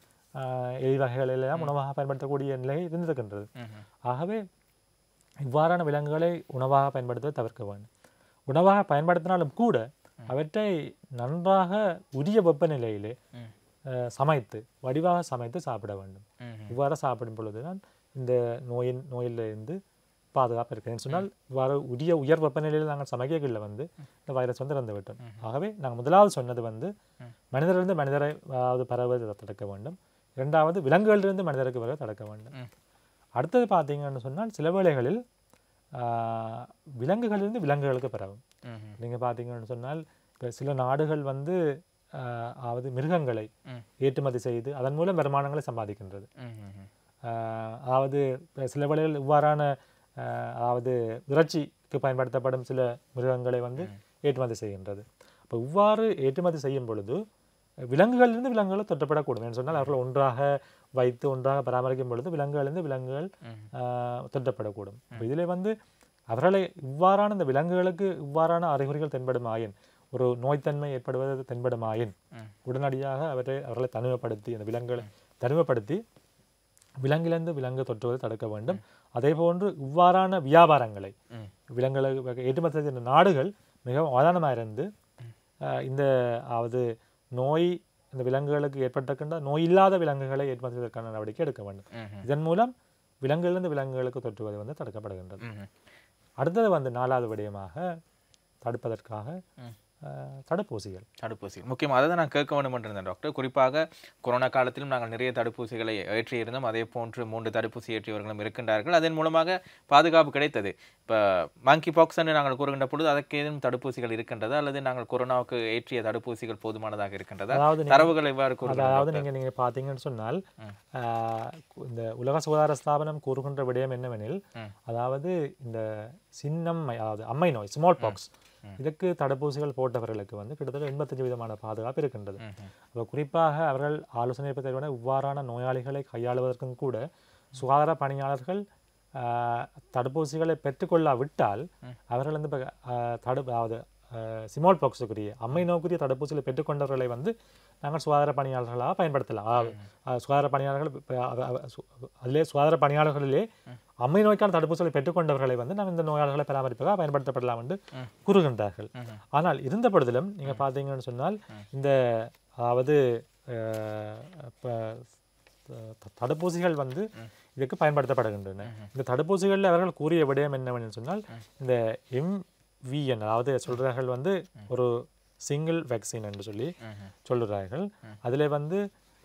B: எலி வகைகள் எல்லாம் உணவாக பயன்படுத்தக்கூடிய நிலை இருந்திருக்கின்றது. ஆகவே இவ்வாறான விலங்குகளை உணவாக பயன்படுத்துவதை தவிர்க்க வேண்டும். உணவாக பயன்படுத்தினாலும் கூட அவற்றை நன்றாக உரிய வெப்பநிலையிலே சமைத்து வடிவாக சமைத்து சாப்பிட வேண்டும். இவ்வாறு சாப்பிடும் பொழுதுதான் இந்த நோயின் நோயிலிருந்து பாதுகாப்பு இருக்குன்னு சொன்னால் இவ்வாறு உரிய உயர் வெப்பநிலையில் நாங்கள் சமைக்கல வந்து இந்த வைரஸ் வந்து இறந்து விட்டோம். ஆகவே நாங்கள் முதலாவது சொன்னது வந்து மனிதரிலிருந்து மனிதரை அதாவது பரவுவதை தடுக்க வேண்டும். இரண்டாவது விலங்குகளிலிருந்து மனிதருக்கு வருவதை தடுக்க வேண்டும். அடுத்தது பார்த்தீங்கன்னு சொன்னால் சில வேளைகளில் விலங்குகளிலிருந்து விலங்குகளுக்கு பரவும். நீங்கள் பார்த்தீங்கன்னு சொன்னால் இப்போ சில நாடுகள் வந்து அதாவது மிருகங்களை ஏற்றுமதி செய்து அதன் மூலம் வருமானங்களை சம்பாதிக்கின்றது. அதாவது சில வேளைகளில் இவ்வாறான அதாவது இறைச்சிக்கு பயன்படுத்தப்படும் சில மிருகங்களை வந்து ஏற்றுமதி செய்கின்றது. அப்போ இவ்வாறு ஏற்றுமதி செய்யும் பொழுது விலங்குகளிலிருந்து விலங்குகளை தொற்றப்படக்கூடும் என்று சொன்னால் அவர்கள் ஒன்றாக வைத்து ஒன்றாக பராமரிக்கும் பொழுது விலங்குகளிலிருந்து விலங்குகள் தொற்றப்படக்கூடும். இதில் வந்து அவர்களை இவ்வாறான இந்த விலங்குகளுக்கு இவ்வாறான அறிகுறிகள் தென்படுமாயின் ஒரு நோய்த்தன்மை ஏற்படுவது தென்படுமாயின் உடனடியாக அவரை அவர்களை தனிமைப்படுத்தி அந்த விலங்குகளை தனிமைப்படுத்தி விலங்கிலிருந்து விலங்கு தொற்றுவதை தடுக்க வேண்டும். அதே போன்று இவ்வாறான வியாபாரங்களை விலங்குகளை ஏற்றுமதி செய்த நாடுகள் மிகவும் அவதானமாக இருந்து இந்த அதாவது நோய் இந்த விலங்குகளுக்கு ஏற்பட்டிருக்கின்ற நோய் இல்லாத விலங்குகளை ஏற்றுமதி செய்வதற்கான நடவடிக்கை எடுக்க வேண்டும். இதன் மூலம் விலங்குகளிலிருந்து விலங்குகளுக்கு தொற்றுவது வந்து தடுக்கப்படுகின்றது. அடுத்தது வந்து நாலாவது விடயமாக தடுப்பதற்காக தடுப்பூசிகள்
A: தடுப்பூசிகள் முக்கியமாக அதை தான் நான் கேட்க வேண்டும் என்றிருந்தேன் டாக்டர். குறிப்பாக கொரோனா காலத்திலும் நாங்கள் நிறைய தடுப்பூசிகளை ஏற்றியிருந்தோம். அதே போன்று மூன்று தடுப்பூசி ஏற்றியவர்களும் இருக்கின்றார்கள். அதன் மூலமாக பாதுகாப்பு கிடைத்தது. இப்போ மங்கி பாக்ஸ் என்று நாங்கள் கூறுகின்ற பொழுது அதற்கு ஏதும் தடுப்பூசிகள் இருக்கின்றதா அல்லது நாங்கள் கொரோனாவுக்கு ஏற்றிய தடுப்பூசிகள் போதுமானதாக இருக்கின்றதா? அதாவது தரவுகள் எவ்வாறு கூறுகிறது?
B: அதாவது நீங்கள் நீங்கள் பார்த்தீங்கன்னு சொன்னால் இந்த உலக சுகாதார ஸ்தாபனம் கூறுகின்ற விடயம் என்னவெனில் அதாவது இந்த சின்னம்மை அதாவது அம்மை நோய் ஸ்மால் பாக்ஸ் இதுக்கு தடுப்பூசிகள் போட்டவர்களுக்கு வந்து கிட்டத்தட்ட எண்பத்தஞ்சு விதமான பாதுகாப்பு இருக்கின்றது. அப்போ குறிப்பாக அவர்கள் ஆலோசனை பெறுவன இவ்வாறான நோயாளிகளை கையாளுவதற்கும் கூட சுகாதார பணியாளர்கள் தடுப்பூசிகளை பெற்றுக்கொள்ளாவிட்டால் அவர்கள் வந்து தடு அதாவது ஸ்மால் பாக்ஸுக்குரிய அம்மை நோய்க்குரிய தடுப்பூசிகளை பெற்றுக்கொண்டவர்களை வந்து நாங்கள் சுகாதார பணியாளர்களாக பயன்படுத்தலாம். சுகாதார பணியாளர்கள் அதிலே சுகாதார பணியாளர்களிலே அம்மை நோய்க்கான தடுப்பூசிகளை பெற்றுக்கொண்டவர்களை வந்து நாங்கள் இந்த நோயாளர்களை பராமரிப்பதாக பயன்படுத்தப்படலாம் என்று கூறுகின்றார்கள். ஆனால் இருந்த பொழுதிலும் நீங்கள் பார்த்தீங்கன்னு சொன்னால் இந்த அதாவது தடுப்பூசிகள் வந்து இதுக்கு பயன்படுத்தப்படுகின்றன. இந்த தடுப்பூசிகளில் அவர்கள் கூறிய விடயம் என்னவென்று சொன்னால் இந்த எம்விஎன் அதாவது சொல்கிறார்கள் வந்து ஒரு சிங்கிள் வேக்சின் என்று சொல்லி சொல்லுறார்கள். அதில் வந்து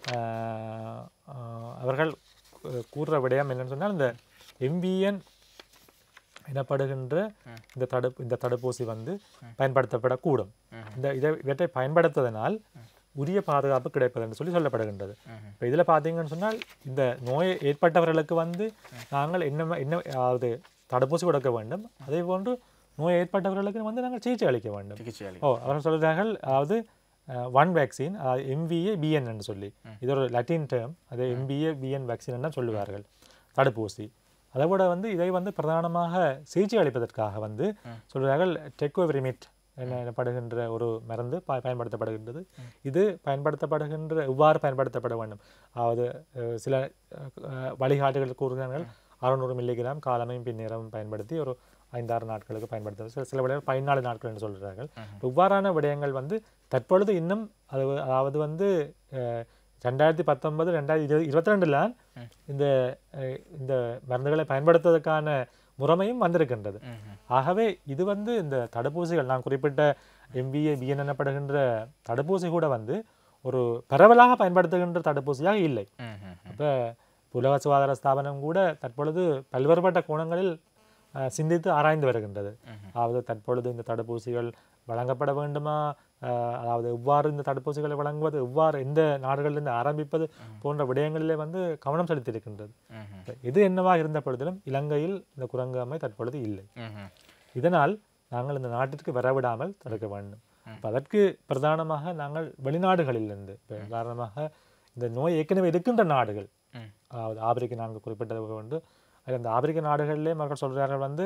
B: அவர்கள் கூறுற விடயம் என்னன்னு சொன்னால் இந்த எம்விஎன் எனப்படுகின்ற இந்த தடுப்பு இந்த தடுப்பூசி வந்து பயன்படுத்தப்படக்கூடும். இந்த இதை இவற்றை பயன்படுத்துவதனால் உரிய பாதுகாப்பு கிடைப்பது என்று சொல்லி சொல்லப்படுகின்றது. இப்போ இதில் பார்த்தீங்கன்னு சொன்னால் இந்த நோய் ஏற்பட்டவர்களுக்கு வந்து நாங்கள் என்ன என்ன அதாவது தடுப்பூசி கொடுக்க வேண்டும். அதே போன்று நோய் ஏற்பட்டவர்களுக்கு வந்து நாங்கள் சிகிச்சை அளிக்க வேண்டும். ஓ அவர்கள் சொல்கிறார்கள் அதாவது ஒன் வேக்சின் எம்விஏ பிஎன் என்று சொல்லி இது ஒரு லட்டின் டேர்ம். அது எம்பிஏ பிஎன் வேக்சின் தான் சொல்லுவார்கள் தடுப்பூசி. அதை விட வந்து இதை வந்து பிரதானமாக சிகிச்சை அளிப்பதற்காக வந்து சொல்கிறார்கள் டெக்கோவிரிமிட் எனப்படுகின்ற ஒரு மருந்து பயன்படுத்தப்படுகின்றது. இது பயன்படுத்தப்படுகின்ற இவ்வாறு பயன்படுத்தப்பட வேண்டும். அதாவது சில வழிகாட்டுகள் கூறுகிறார்கள் அறுநூறு மில்லிகிராம் காலமையும் பின்னேரமும் பயன்படுத்தி ஒரு ஐந்தாறு நாட்களுக்கு பயன்படுத்துவது. சில சில விடயங்கள் பதினாலு நாட்கள் என்று சொல்கிறார்கள். இவ்வாறான விடயங்கள் வந்து தற்பொழுது இன்னும் அது அதாவது வந்து ரெண்டாயிரத்தி பத்தொன்பது ரெண்டாயிரத்தி இருபது இருபத்தி ரெண்டுல இந்த இந்த மருந்துகளை பயன்படுத்துவதற்கான முறைமையும் வந்திருக்கின்றது. ஆகவே இது வந்து இந்த தடுப்பூசிகள் நான் குறிப்பிட்ட எம்பிஏ பிஎன் எனப்படுகின்ற தடுப்பூசி கூட வந்து ஒரு பரவலாக பயன்படுத்துகின்ற தடுப்பூசியாக இல்லை. அப்போ உலக சுகாதார ஸ்தாபனம் கூட தற்பொழுது பல்வேறுபட்ட கோணங்களில் சிந்தித்து ஆராய்ந்து வருகின்றது. அதாவது தற்பொழுது இந்த தடுப்பூசிகள் வழங்கப்பட வேண்டுமா, அதாவது எவ்வாறு இந்த தடுப்பூசிகளை வழங்குவது, எவ்வாறு எந்த நாடுகளிலிருந்து ஆரம்பிப்பது போன்ற விடயங்களிலே வந்து கவனம் செலுத்தியிருக்கின்றது. இது என்னவாக இருந்த பொழுதிலும் இலங்கையில் இந்த குரங்கு அம்மை தற்பொழுது இல்லை. இதனால் நாங்கள் இந்த நாட்டிற்கு வரவிடாமல் தடுக்க வேண்டும். அதற்கு பிரதானமாக நாங்கள் வெளிநாடுகளிலிருந்து உதாரணமாக இந்த நோய் ஏற்கனவே இருக்கின்ற நாடுகள், அதாவது ஆப்பிரிக்க நான்கு குறிப்பிட்டது கொண்டு அதில் இந்த ஆப்பிரிக்க நாடுகளிலே மக்கள் சொல்கிறார்கள் வந்து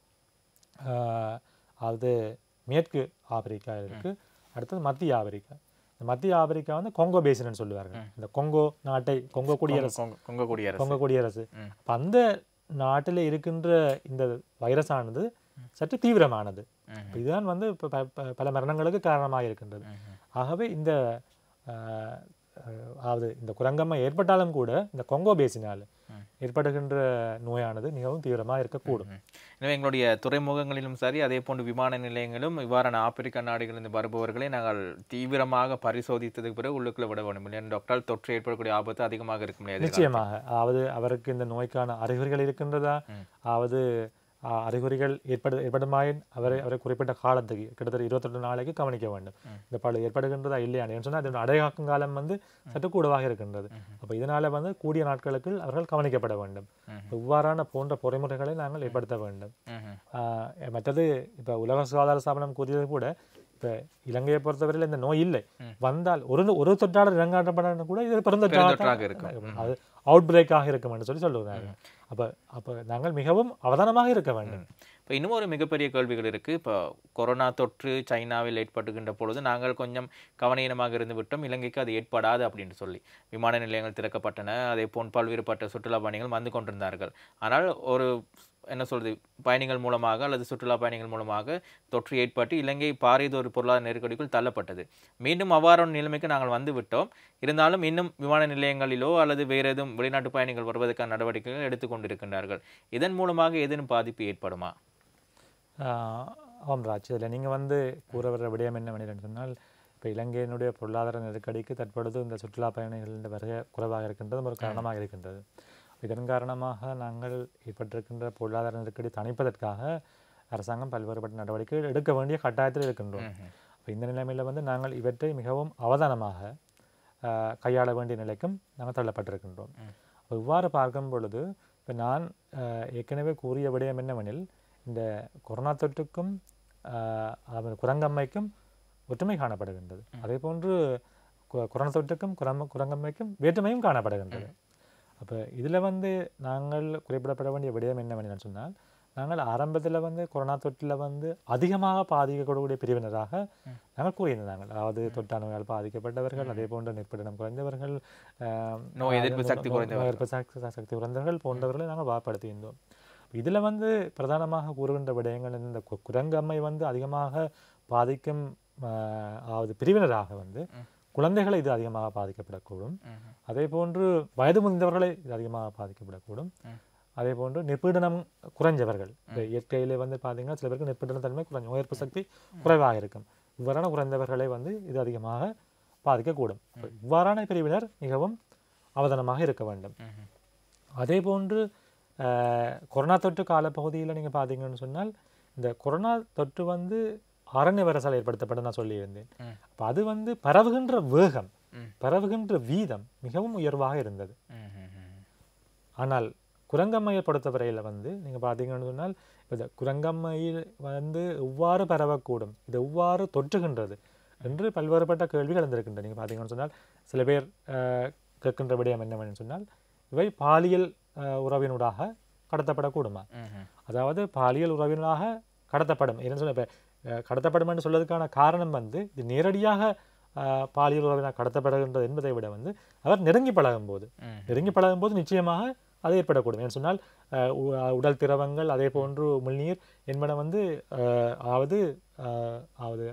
B: அதாவது மேற்கு ஆப்பிரிக்கா இருக்கு, அடுத்தது மத்திய ஆப்பிரிக்கா. இந்த மத்திய ஆப்பிரிக்கா வந்து கொங்கோ பேசின்னு சொல்லுவார்கள். இந்த கொங்கோ நாட்டை கொங்கோ குடியரசு கொங்கோ குடியரசு கொங்கோ குடியரசு அப்போ அந்த நாட்டில் இருக்கின்ற இந்த வைரஸ் ஆனது சற்று தீவிரமானது. இதுதான் வந்து இப்போ பல மரணங்களுக்கு காரணமாக இருக்கின்றது. ஆகவே இந்த அதாவது இந்த குரங்கம்மை ஏற்பட்டாலும் கூட இந்த கொங்கோ பேசினால் ஏற்படுகின்ற நோயானது மிகவும் தீவிரமாக இருக்கக்கூடும்.
A: எனவே எங்களுடைய துறைமுகங்களிலும் சரி அதே போன்று விமான நிலையங்களும் இவ்வாறான ஆப்பிரிக்க நாடுகளிலிருந்து வருபவர்களை நாங்கள் தீவிரமாக பரிசோதித்ததுக்கு பிறகு உள்ளுக்குள்ள விட வேண்டும். இல்லை டாக்டர் தொற்று ஏற்படக்கூடிய ஆபத்து அதிகமாக இருக்க முடியாது.
B: நிச்சயமாக. அதாவது அவருக்கு இந்த நோய்க்கான அறிகுறிகள் இருக்கின்றதா, அதாவது அறிகுறிகள் ஏற்படு ஏற்படுமாயின் அவரை அவரை குறிப்பிட்ட காலத்துக்கு கிட்டத்தட்ட இருபத்தெட்டு நாளைக்கு கவனிக்க வேண்டும். இந்த பல ஏற்படுகின்றதா இல்லையான்னு சொன்னால் அதன் அடையாக்கும் காலம் வந்து சற்று கூடவாக இருக்கின்றது. அப்போ இதனால வந்து கூடிய நாட்களுக்கு அவர்கள் கவனிக்கப்பட வேண்டும். இவ்வாறான போன்ற பொறிமுறைகளை நாங்கள் ஏற்படுத்த வேண்டும். மற்றது இப்போ உலக சுகாதார ஸ்தாபனம் கூறியது கூட இப்போ இலங்கையை பொறுத்தவரையில் இந்த நோய் இல்லை, வந்தால் ஒரு ஒரு தொற்றாளர் இலங்காட்டப்பட கூட இது பெருந்தொற்றாக இருக்கும், அது அவுட் பிரேக்காக இருக்கும் என்று சொல்லி சொல்லுவாங்க. அப்போ அப்போ நாங்கள் மிகவும் அவதானமாக இருக்க வேண்டும்.
A: இப்போ இன்னும் ஒரு மிகப்பெரிய கேள்விகள் இருக்குது. இப்போ கொரோனா தொற்று சைனாவில் ஏற்பட்டுகின்ற பொழுது நாங்கள் கொஞ்சம் கவனீனமாக இருந்து விட்டோம், இலங்கைக்கு அது ஏற்படாது அப்படின்னு சொல்லி விமான நிலையங்கள் திறக்கப்பட்டன, அதே போல் பல்வேறுபட்ட சுற்றுலா பயணிகள் வந்து கொண்டிருந்தார்கள். ஆனால் ஒரு என்ன சொல்றது பயணிகள் மூலமாக அல்லது சுற்றுலா பயணிகள் மூலமாக தொற்று ஏற்பட்டு இலங்கை பாரியதொரு பொருளாதார நெருக்கடிக்குள் தள்ளப்பட்டது. மீண்டும் அவ்வாறான நிலைமைக்கு நாங்கள் வந்து விட்டோம். இருந்தாலும் இன்னும் விமான நிலையங்களிலோ அல்லது வேறு எதுவும் வெளிநாட்டு பயணிகள் வருவதற்கான நடவடிக்கைகள் எடுத்துக்கொண்டிருக்கின்றார்கள். இதன் மூலமாக ஏதேனும் பாதிப்பு ஏற்படுமா?
B: ஆம் ராஜ், இதில் நீங்கள் வந்து கூற வர்ற விடயம் என்ன வேணும் சொன்னால், இப்போ இலங்கையினுடைய பொருளாதார நெருக்கடிக்கு தற்பொழுது இந்த சுற்றுலா பயணிகளின் வருகை குறைவாக இருக்கின்றது ஒரு காரணமாக இருக்கின்றது. இதன் காரணமாக நாங்கள் ஏற்பட்டிருக்கின்ற பொருளாதார நெருக்கடி தணிப்பதற்காக அரசாங்கம் பல்வேறுபட்ட நடவடிக்கைகள் எடுக்க வேண்டிய கட்டாயத்தில் இருக்கின்றோம். இப்போ இந்த நிலைமையில் வந்து நாங்கள் இவற்றை மிகவும் அவதானமாக கையாள வேண்டிய நிலைக்கும் நாங்கள் தள்ளப்பட்டிருக்கின்றோம். இவ்வாறு பார்க்கும் பொழுது இப்போ நான் ஏற்கனவே கூறிய விடயம் என்னவெனில், இந்த கொரோனா தொற்றுக்கும் குரங்கம்மைக்கும் ஒற்றுமை காணப்படுகின்றது. அதே போன்று கொரோனா தொற்றுக்கும் குரங்க குரங்கம்மைக்கும் வேற்றுமையும் காணப்படுகின்றது. அப்போ இதில் வந்து நாங்கள் குறிப்பிடப்பட வேண்டிய விடயம் என்னவென்னு சொன்னால், நாங்கள் ஆரம்பத்தில் வந்து கொரோனா தொற்றில் வந்து அதிகமாக பாதிக்கக்கூடிய பிரிவினராக நாங்கள் கூறியிருந்தாங்க. அதாவது தொற்றா நோயால் பாதிக்கப்பட்டவர்கள், அதே போன்ற நெற்படனம் குறைந்தவர்கள்,
A: நோய் எதிர்ப்பு சக்தி
B: எதிர்ப்பு சக்தி குறைந்தவர்கள் போன்றவர்களை நாங்கள் வாப்படுத்தியிருந்தோம். இதில் வந்து பிரதானமாக கூறுகின்ற விடயங்கள் இந்த குரங்கம்மை வந்து அதிகமாக பாதிக்கும் அதாவது பிரிவினராக வந்து குழந்தைகளை இது அதிகமாக பாதிக்கப்படக்கூடும். அதே போன்று வயது முதிர்ந்தவர்களை இது அதிகமாக பாதிக்கப்படக்கூடும். அதே போன்று நிர்பீடனம் குறைஞ்சவர்கள், இயற்கையிலே வந்து பார்த்தீங்கன்னா சில பேருக்கு நிர்பீடன தன்மை குறைஞ்ச நோய் எதிர்ப்பு சக்தி குறைவாக இருக்கும். இவ்வாறான குறைந்தவர்களை வந்து இது அதிகமாக பாதிக்கக்கூடும். இவ்வாறான பிரிவினர் மிகவும் அவதானமாக இருக்க வேண்டும். அதே போன்று கொரோனா தொற்று காலப்பகுதியில் நீங்கள் பார்த்தீங்கன்னு சொன்னால், இந்த கொரோனா தொற்று வந்து அரண்ய வைரஸால் ஏற்படுத்தப்பட நான் சொல்லியிருந்தேன். அப்போ அது வந்து பரவுகின்ற வேகம், பரவுகின்ற வீதம் மிகவும் உயர்வாக இருந்தது. ஆனால் குரங்கம்மையை பொறுத்தவரையில் வந்து நீங்கள் பார்த்தீங்கன்னு சொன்னால், இப்போ இந்த குரங்கம்மையில் வந்து எவ்வாறு பரவக்கூடும், இது எவ்வாறு தொற்றுகின்றது என்று பல்வேறுபட்ட கேள்விகள் இருந்திருக்கின்றன. நீங்கள் பார்த்தீங்கன்னு சொன்னால், சில பேர் கேட்கின்ற விடயம் என்னவென்னு சொன்னால், இவை பாலியல் உறவினூடாக கடத்தப்படக்கூடுமா? அதாவது பாலியல் உறவினராக கடத்தப்படும் என்ன சொல்ல, இப்போ கடத்தப்படும் என்று சொல்வதற்கான காரணம் வந்து இது நேரடியாக பாலியல் உறவினர் கடத்தப்படுகின்றது என்பதை விட வந்து அவர் நெருங்கி பழகும் போது நெருங்கி பழகும் போது நிச்சயமாக அது ஏற்படக்கூடும். ஏன்னு சொன்னால் உடல் திரவங்கள் அதே போன்று உமிழ்நீர் என்பன வந்து அதாவது அதாவது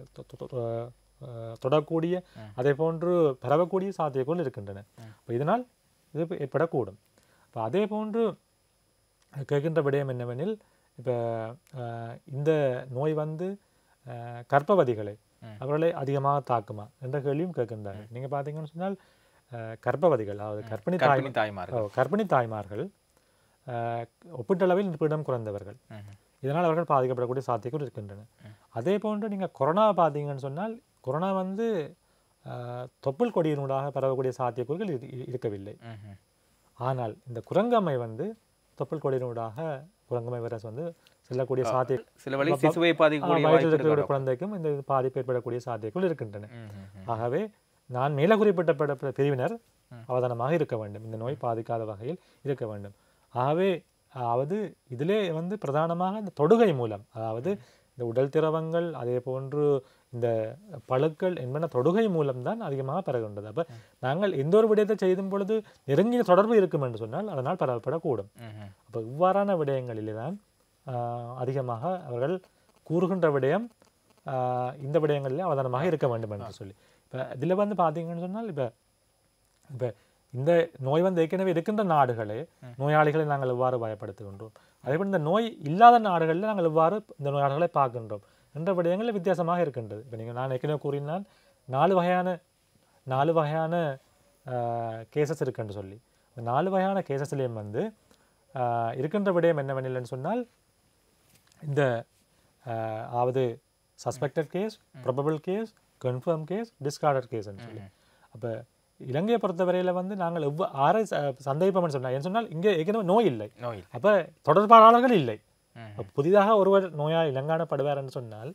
B: தொடக்கூடிய அதே போன்று பரவக்கூடிய சாத்தியக்கூறு இருக்கின்றன. இதனால் இது ஏற்படக்கூடும். இப்போ அதே போன்று கேட்கின்ற விடயம் என்னவெனில், இப்போ இந்த நோய் வந்து கர்ப்பவதிகளை அவர்களை அதிகமாக தாக்குமா என்ற கேள்வியும் கேட்கின்றார்கள். நீங்கள் பார்த்தீங்கன்னு சொன்னால் கர்ப்பவதிகள் அதாவது கர்ப்பிணி தாய்மார்கள் கர்ப்பிணி தாய்மார்கள் ஒப்பீட்டளவில் நிர்பீடம் குறைந்தவர்கள், இதனால் அவர்கள் பாதிக்கப்படக்கூடிய சாத்தியங்கள் இருக்கின்றன. அதே போன்று நீங்கள் கொரோனா பார்த்தீங்கன்னு சொன்னால், கொரோனா வந்து தொப்புள் கொடியினூடாக பரவக்கூடிய சாத்தியக்கூறுகள் இருக்கவில்லை. ஆனால் இந்த குரங்கம்மை வந்து தொப்புள் கொடியினூடாக குரங்கம்மை வைரஸ் வந்து செல்லக்கூடிய சாத்திய
A: சில வழி சிசுவை பாதிக்கக்கூடிய
B: குழந்தைக்கும் இந்த பாதிப்பு ஏற்படக்கூடிய சாத்தியங்கள் இருக்கின்றன. ஆகவே நான் மேல குறிப்பிட்ட பிரிவினர் அவதானமாக இருக்க வேண்டும், இந்த நோய் பாதிக்காத வகையில் இருக்க வேண்டும். ஆகவே அதாவது இதிலே வந்து பிரதானமாக இந்த தொடுகை மூலம், அதாவது இந்த உடல் திரவங்கள் அதே போன்று இந்த பழுக்கள் என்பன தொடுகை மூலம்தான் அதிகமாக பரவுகின்றது. அப்போ நாங்கள் எந்த ஒரு விடயத்தை செய்தும் பொழுது நெருங்கிய தொடர்பு இருக்கும் என்று சொன்னால் அதனால் பரவப்படக்கூடும். அப்போ இவ்வாறான விடயங்களிலே தான் அதிகமாக அவர்கள் கூறுகின்ற விடயம் இந்த விடயங்களிலே அவதானமாக இருக்க வேண்டும் என்று சொல்லி. இப்போ இதில் வந்து பார்த்தீங்கன்னு சொன்னால், இப்போ இப்போ இந்த நோய் வந்து ஏற்கனவே இருக்கின்ற நாடுகளே நோயாளிகளை நாங்கள் எவ்வாறு பயப்படுத்துகின்றோம், அதேபோல் இந்த நோய் இல்லாத நாடுகளில் நாங்கள் எவ்வாறு இந்த நோயாளிகளை பார்க்கின்றோம் என்ற விடயங்களில் வித்தியாசமாக இருக்கின்றது. இப்போ நீங்கள் நான் ஏற்கனவே கூறினால் நாலு வகையான நாலு வகையான கேசஸ் இருக்குன்னு சொல்லி, இந்த நாலு வகையான கேசஸ்லேயும் வந்து இருக்கின்ற விடயம் என்னவெனில்னு சொன்னால், இந்த அதாவது suspected case, probable case, confirm case, discarded கேஸ்ன்னு சொல்லி. அப்போ இலங்கையை பொறுத்தவரையில் வந்து நாங்கள் எவ்வளோ ஆரை சந்தேகிப்போம்னு சொன்னால் என்ன சொன்னால், இங்கே ஏற்கனவே நோய் இல்லை, அப்போ தொடர்பாளர்கள் இல்லை. புதிதாக ஒருவர் நோயால் இலங்கானப்படுவார் என்று சொன்னால்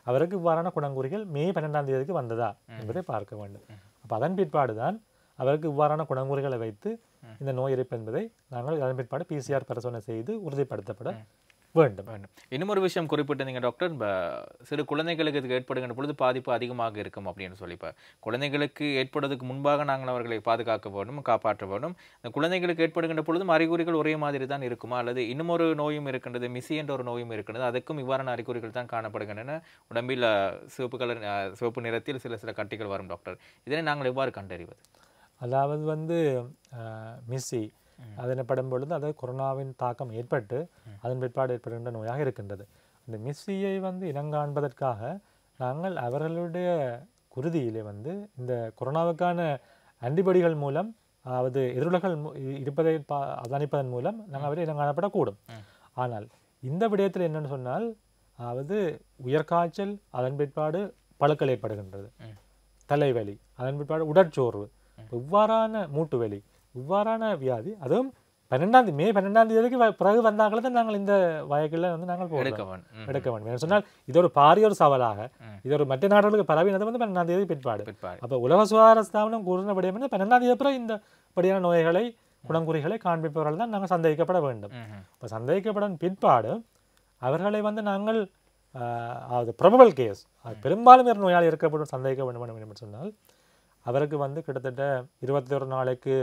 B: அவருக்கு இவ்வாறான குணங்குறிகள் மே பன்னெண்டாம் தேதிக்கு வந்ததா என்பதை பார்க்க வேண்டும். அப்போ அதன் பிற்பாடு தான் அவருக்கு இவ்வாறான குணங்குறிகளை வைத்து இந்த நோய் இருப்பு என்பதை நாங்கள் அதன் பிற்பாடு பிசிஆர் பரிசோதனை செய்து உறுதிப்படுத்தப்பட வேண்டும்.
A: இன்னும் ஒரு விஷயம் குறிப்பிட்டிருந்தீங்க டாக்டர், சிறு குழந்தைகளுக்கு இதுக்கு ஏற்படுகின்ற பொழுது பாதிப்பு அதிகமாக இருக்கும் அப்படின்னு சொல்லி, இப்போ குழந்தைகளுக்கு ஏற்படுவதற்கு முன்பாக நாங்கள் அவர்களை பாதுகாக்க வேண்டும், காப்பாற்ற வேண்டும். இந்த குழந்தைகளுக்கு ஏற்படுகின்ற பொழுதும் அறிகுறிகள் ஒரே மாதிரி தான் இருக்குமா, அல்லது இன்னும் ஒரு நோயும் இருக்கின்றது, மிசி என்ற ஒரு நோயும் இருக்கின்றது, அதுக்கும் இவ்வாறான அறிகுறிகள் தான் காணப்படுகின்றன, உடம்பில் சிவப்பு கலர் சிவப்பு நிறத்தில் சில சில கட்டிகள் வரும் டாக்டர், இதனை நாங்கள் எவ்வாறு கண்டறிவது?
B: அதாவது வந்து மிஸ்ஸி அது எனப்படும் பொழுது அது கொரோனாவின் தாக்கம் ஏற்பட்டு அதன் பிற்பாடு ஏற்படுகின்ற நோயாக இருக்கின்றது. அந்த மிஸ்ஸியை வந்து இனங்காண்பதற்காக நாங்கள் அவர்களுடைய குருதியிலே வந்து இந்த கொரோனாவுக்கான ஆன்டிபாடிகள் மூலம் அதாவது எதிர்வுகள் இருப்பதை பா அவதானிப்பதன் மூலம் நாங்கள் அவரை இனங்காணப்படக்கூடும். ஆனால் இந்த விடயத்தில் என்னென்னு சொன்னால், அதாவது உயர்காய்ச்சல், அதன் பிற்பாடு பழுக்கள் ஏற்படுகின்றது, தலைவலி, அதன் பிற்பாடு உடற்சோர்வு, இவ்வாறான மூட்டு வலி, இவ்வாறான வியாதி, அதுவும் பன்னெண்டாம் தேதி மே பன்னெண்டாம் தேதிக்கு பிறகு வந்தாங்களே தான் நாங்கள் இந்த வயக்கில் வந்து நாங்கள் போடுவோம் எடுக்க வேண்டும். சொன்னால் இது ஒரு பாரிய ஒரு சவாலாக, இது ஒரு மற்ற நாடுகளுக்கு பரவினது வந்து பன்னெண்டாம் தேதி பிற்பாடு. அப்போ உலக சுகாதார ஸ்தாபனம் கூறின விடயம் வந்து பன்னெண்டாம் தேதி அப்புறம் இந்த படியான நோய்களை குணங்குறிகளை காண்பிப்பவர்கள் தான் நாங்கள் சந்தேகிக்கப்பட வேண்டும். இப்போ சந்தேகிக்கப்படும் பிற்பாடு அவர்களை வந்து நாங்கள் அது ப்ரொபபிள் கேஸ், பெரும்பாலும் வேறு நோயாளி இருக்கப்படும் சந்தேகிக்க வேண்டும் என்று சொன்னால் அவருக்கு வந்து கிட்டத்தட்ட இருபத்தி ஒரு நாளைக்கு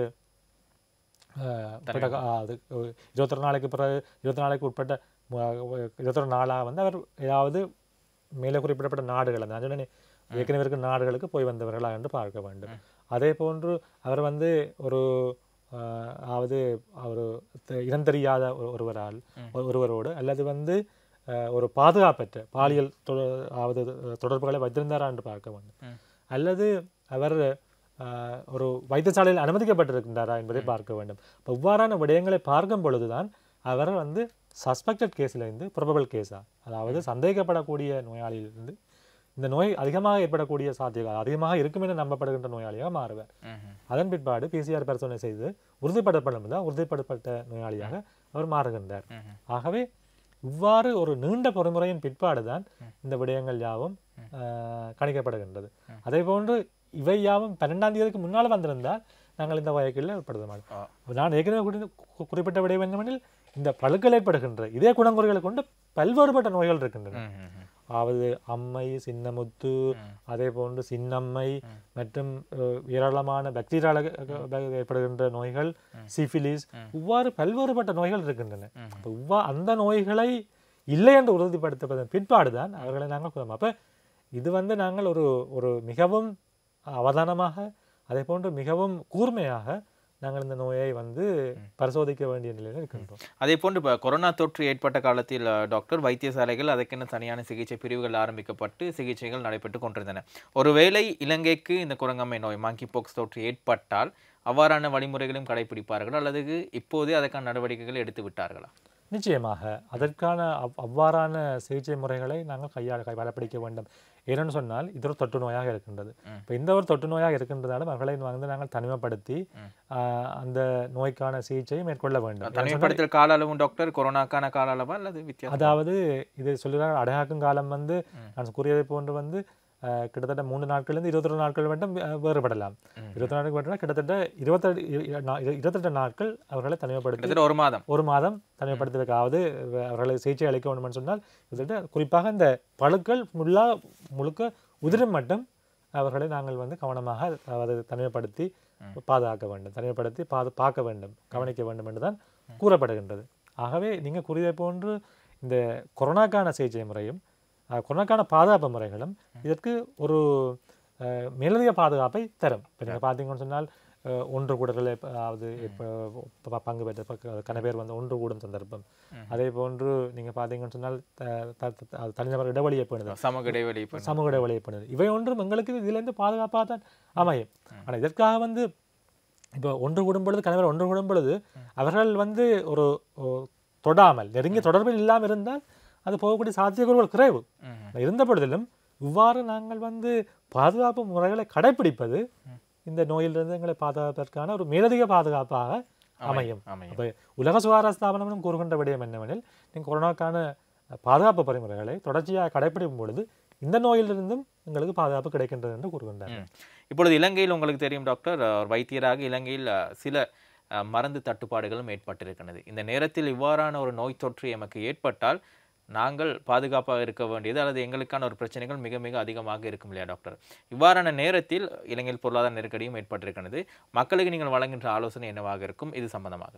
B: அது இருபத்தொரு நாளைக்கு பிறகு இருபத்தி நாளைக்கு உட்பட்ட இருபத்தொரு நாளாக வந்து அவர் ஏதாவது மேலே குறிப்பிடப்பட்ட நாடுகள் அந்த அஞ்சனே ஏற்கனவே இருக்கிற நாடுகளுக்கு போய் வந்தவர்களா என்று பார்க்க வேண்டும். அதே போன்று அவர் வந்து ஒரு அதாவது அவர் இனம் தெரியாத ஒருவரால் ஒருவரோடு அல்லது வந்து ஒரு பாதுகாப்பற்ற பாலியல் அதாவது தொடர்புகளை வைத்திருந்தாரா என்று பார்க்க வேண்டும், அல்லது அவர் ஒரு வைத்தியசாலையில் அனுமதிக்கப்பட்டிருக்கின்றாரா என்பதை பார்க்க வேண்டும். இப்போ இவ்வாறான விடயங்களை பார்க்கும் பொழுதுதான் அவர் வந்து சஸ்பெக்டட் கேஸிலிருந்து ப்ரொபபிள் கேஸா, அதாவது சந்தேகப்படக்கூடிய நோயாளியிலிருந்து இந்த நோய் அதிகமாக ஏற்படக்கூடிய சாத்தியங்கள் அதிகமாக இருக்கும் என நம்பப்படுகின்ற நோயாளியாக மாறுவார். அதன் பிற்பாடு பிசிஆர் பரிசோதனை செய்து உறுதிப்படுத்தப்படும் தான் உறுதிப்படுத்தப்பட்ட நோயாளியாக அவர் மாறுகின்றார். ஆகவே இவ்வாறு ஒரு நீண்ட பொறுமுறையின் பிற்பாடு தான் இந்த விடயங்கள் யாவும் கணிக்கப்படுகின்றது. அதே போன்று இவை யாவும் பன்னெண்டாம் தேதிக்கு முன்னால் வந்திருந்தால் நாங்கள் இந்த வயக்கில் ஏற்படுத்த மாட்டோம். நான் ஏற்கனவே குறிப்பிட்ட விடயம் என்னவெனில் இந்த பழுக்கள் ஏற்படுகின்ற இதே குணங்குறிகளை கொண்டு பல்வேறுபட்ட நோய்கள் இருக்கின்றன. அதாவது அம்மை, சின்னமுத்து, அதே போன்று சின்னம்மை மற்றும் ஏராளமான பாக்டீரியால ஏற்படுகின்ற நோய்கள், சிஃபிலிஸ், இவ்வாறு பல்வேறுபட்ட நோய்கள் இருக்கின்றன. இவ்வா அந்த நோய்களை இல்லை என்று உறுதிப்படுத்தப்பட்ட பிற்பாடுதான் அவர்களை நாங்கள் கூறணும். அப்போ இது வந்து நாங்கள் ஒரு ஒரு மிகவும் அவதானமாக அதே போன்று மிகவும் கூர்மையாக நாங்கள் இந்த நோயை வந்து பரிசோதிக்க வேண்டிய நிலையில் இருக்கின்றோம்.
A: அதே போன்று இப்போ கொரோனா தொற்று ஏற்பட்ட காலத்தில் டாக்டர் வைத்தியசாலைகள் அதற்கென தனியான சிகிச்சை பிரிவுகள் ஆரம்பிக்கப்பட்டு சிகிச்சைகள் நடைபெற்று கொண்டிருந்தன. ஒருவேளை இலங்கைக்கு இந்த குரங்கம்மை நோய் மாங்கி பாக்ஸ் தொற்று ஏற்பட்டால் அவ்வாறான வழிமுறைகளையும் கடைபிடிப்பார்கள் அல்லது இப்போதே அதற்கான நடவடிக்கைகளை எடுத்து விட்டார்களா?
B: நிச்சயமாக அதற்கான அவ் அவ்வாறான சிகிச்சை முறைகளை நாங்கள் கையாள கையாளப்பிடிக்க வேண்டும். ஏன்னு சொன்னால் இது ஒரு தொற்று நோயாக இருக்கின்றது. இப்போ இந்த ஒரு தொற்று நோயாக இருக்கின்றதாலும் அவர்களை வந்து நாங்கள் தனிமைப்படுத்தி அந்த நோய்க்கான சிகிச்சையை மேற்கொள்ள வேண்டும்.
A: தனிமைப்படுத்தல் கால அளவும் டாக்டர் கொரோனாக்கான கால அளவா அல்லது வித்தியாசம்?
B: அதாவது இது சொல்லுறாங்க அடையாக்கும் காலம் வந்து நான் கூறியதை போன்று வந்து கிட்டத்தட்ட மூன்று நாட்கள்லேருந்து இருபத்தி ரெண்டு நாட்கள் மட்டும் வேறுபடலாம். இருபத்தி நாட்கள் மட்டும் கிட்டத்தட்ட இருபத்தெட்டு இருபத்தெட்டு நாட்கள் அவர்களை தனிமைப்படுத்தி
A: ஒரு மாதம்
B: ஒரு மாதம் தனிமைப்படுத்துவதற்காவது அவர்களை சிகிச்சை அளிக்க வேண்டும் என்று சொன்னால் கிட்டத்தட்ட குறிப்பாக இந்த பழுக்கள் முள்ளா முழுக்க உதிரும் மட்டும் அவர்களை நாங்கள் வந்து கவனமாக அதாவது தனிமைப்படுத்தி பாதுகாக்க வேண்டும், தனிமைப்படுத்தி பாது பார்க்க வேண்டும், கவனிக்க வேண்டும் என்று தான் கூறப்படுகின்றது. ஆகவே நீங்கள் கூறியதை போன்று இந்த கொரோனாக்கான சிகிச்சை முறையும் கொரோனாக்கான பாதுகாப்பு முறைகளும் இதற்கு ஒரு மேலதிக பாதுகாப்பை தரும். இப்போ நீங்கள் பார்த்தீங்கன்னு சொன்னால் ஒன்று கூடல்களை அதாவது இப்போ பங்கு பெற்ற கன பேர் வந்து ஒன்று கூடும் சந்தர்ப்பம், அதே போன்று நீங்கள் பார்த்தீங்கன்னு சொன்னால் தனிநபர் இடைவெளியை பண்ணுது,
A: சமூக இடைவெளி
B: சமூக இடைவெளியை பண்ணுது, இவை ஒன்றும் எங்களுக்கு இதிலேருந்து பாதுகாப்பாக தான் அமையும். ஆனால் இதற்காக வந்து இப்போ ஒன்று கூடும் பொழுது கணவர் ஒன்று கூடும் பொழுது அவர்கள் வந்து ஒரு தொடாமல் நெருங்கிய தொடர்பில் இல்லாமல் இருந்தால் அது போகக்கூடிய சாத்தியக்கூறுகள் குறைவு. இருந்த பொழுதிலும் இவ்வாறு நாங்கள் வந்து பாதுகாப்பு முறைகளை கடைபிடிப்பது இந்த நோயிலிருந்து எங்களை பாதுகாப்பதற்கான ஒரு மேலதிக பாதுகாப்பாக அமையும். அப்போ உலக சுகாதார ஸ்தாபனமும் கூறுகின்ற விடயம் என்னவெனில் நீங்கள் கொரோனாக்கான பாதுகாப்பு பரிமுறைகளை தொடர்ச்சியாக கடைபிடிக்கும் பொழுது இந்த நோயிலிருந்தும் எங்களுக்கு பாதுகாப்பு கிடைக்கின்றது என்று கூறுகின்றார்கள்.
A: இப்பொழுது இலங்கையில் உங்களுக்கு தெரியும் டாக்டர், வைத்தியராக இலங்கையில் சில மருந்து தட்டுப்பாடுகளும் ஏற்பட்டிருக்கிறது. இந்த நேரத்தில் இவ்வாறான ஒரு நோய் தொற்று எமக்கு ஏற்பட்டால் நாங்கள் பாதுகாப்பாக இருக்க வேண்டியது அல்லது எங்களுக்கான ஒரு பிரச்சனைகள் மிக மிக அதிகமாக இருக்கும் இல்லையா டாக்டர்? இவ்வாறான நேரத்தில் இலங்கையில் பொருளாதார நெருக்கடியும் ஏற்பட்டிருக்கிறது. மக்களுக்கு நீங்கள் வழங்குகின்ற ஆலோசனை என்னவாக இருக்கும் இது சம்பந்தமாக?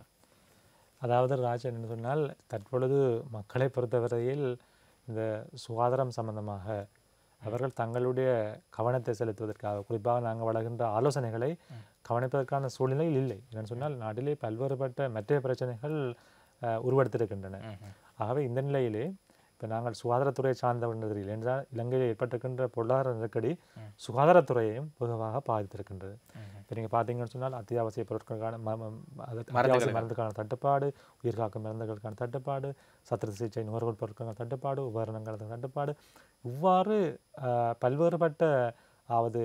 B: அதாவது ராஜன் என்று சொன்னால், தற்பொழுது மக்களை பொறுத்தவரையில் இந்த சுகாதாரம் சம்பந்தமாக அவர்கள் தங்களுடைய கவனத்தை செலுத்துவதற்காக, குறிப்பாக நாங்கள் வழங்குகின்ற ஆலோசனைகளை கவனிப்பதற்கான சூழ்நிலையில் இல்லை. என்னென்னு சொன்னால், நாட்டிலே பல்வேறுபட்ட மற்ற பிரச்சனைகள் உருவெடுத்திருக்கின்றன. ஆகவே இந்த நிலையிலே இப்போ நாங்கள் சுகாதாரத்துறையை சார்ந்தவர்கள் என்றால், இலங்கையில் ஏற்பட்டிருக்கின்ற பொருளாதார நெருக்கடி சுகாதாரத்துறையையும் பொதுவாக பாதித்திருக்கின்றது. இப்போ நீங்கள் பார்த்தீங்கன்னு சொன்னால், அத்தியாவசிய பொருட்களுக்கான அத்தியாவசிய மருந்துக்கான தட்டுப்பாடு, உயிர்காக்கும் மருந்துகளுக்கான தட்டுப்பாடு, சத்திர சிகிச்சை நுகர்வோர் பொருட்களுக்கான தட்டுப்பாடு, உபகரணங்களுக்கான தட்டுப்பாடு, இவ்வாறு பல்வேறுபட்ட அதாவது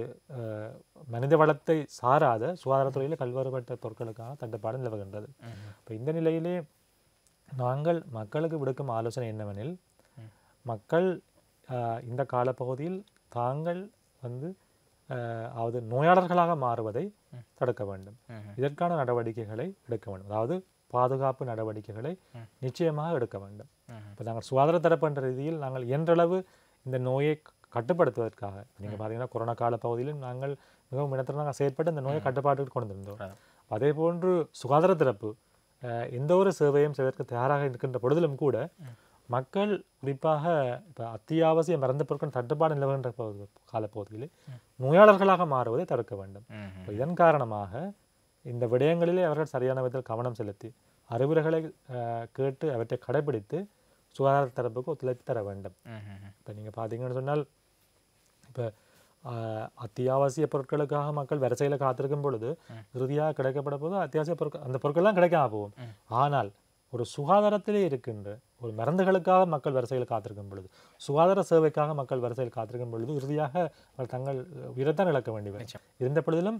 B: மனித வளத்தை சாராத சுகாதாரத்துறையில் பல்வேறுபட்ட பொருட்களுக்கான தட்டுப்பாடு நிலவுகின்றது. இப்போ இந்த நிலையிலே நாங்கள் மக்களுக்கு விடுக்கும் ஆலோசனை என்னவெனில், மக்கள் இந்த காலப்பகுதியில் தாங்கள் வந்து அதாவது நோயாளர்களாக மாறுவதை தடுக்க வேண்டும். இதற்கான நடவடிக்கைகளை எடுக்க வேண்டும். அதாவது பாதுகாப்பு நடவடிக்கைகளை நிச்சயமாக எடுக்க வேண்டும். இப்போ நாங்கள் சுகாதார தரப்பு என்ற ரீதியில் நாங்கள் இயன்றளவு இந்த நோயை கட்டுப்படுத்துவதற்காக, நீங்கள் பார்த்தீங்கன்னா கொரோனா கால பகுதியிலும் நாங்கள் மிகவும் இடத்துல செயற்பட்டு இந்த நோயை கட்டுப்பாட்டுக்கு கொண்டு வந்தோம். அதே போன்று சுகாதார தரப்பு எந்த ஒரு சேவையும் செய்வதற்கு தயாராக இருக்கின்ற பொழுதிலும் கூட மக்கள் குறிப்பாக இப்போ அத்தியாவசிய மருந்து பொருட்கள் தட்டுப்பாடு நிலவுகின்ற காலப்பகுதியில் நோயாளர்களாக மாறுவதை தடுக்க வேண்டும். இதன் காரணமாக இந்த விடயங்களிலே அவர்கள் சரியான விதத்தில் கவனம் செலுத்தி அறிவுரைகளை கேட்டு அவற்றை கடைபிடித்து சுகாதார தரப்புக்கு ஒத்துழைப்பு தர வேண்டும். இப்போ நீங்கள் பார்த்தீங்கன்னு சொன்னால், இப்போ அத்தியாவசிய பொருட்களுக்காக மக்கள் வரிசையில் காத்திருக்கும் பொழுது இறுதியாக கிடைக்கப்பட போது அத்தியாவசிய பொருட்கள் அந்த பொருட்கள்லாம் கிடைக்காம போகும். ஆனால் ஒரு சுகாதாரத்திலே இருக்கின்ற ஒரு மருந்துகளுக்காக மக்கள் வரிசையில் காத்திருக்கும் பொழுது, சுகாதார சேவைக்காக மக்கள் வரிசையில் காத்திருக்கும் பொழுது இறுதியாக அவர்கள் தங்கள் உயிரைத்தான் இழக்க வேண்டி வரும். இருந்த பொழுதிலும்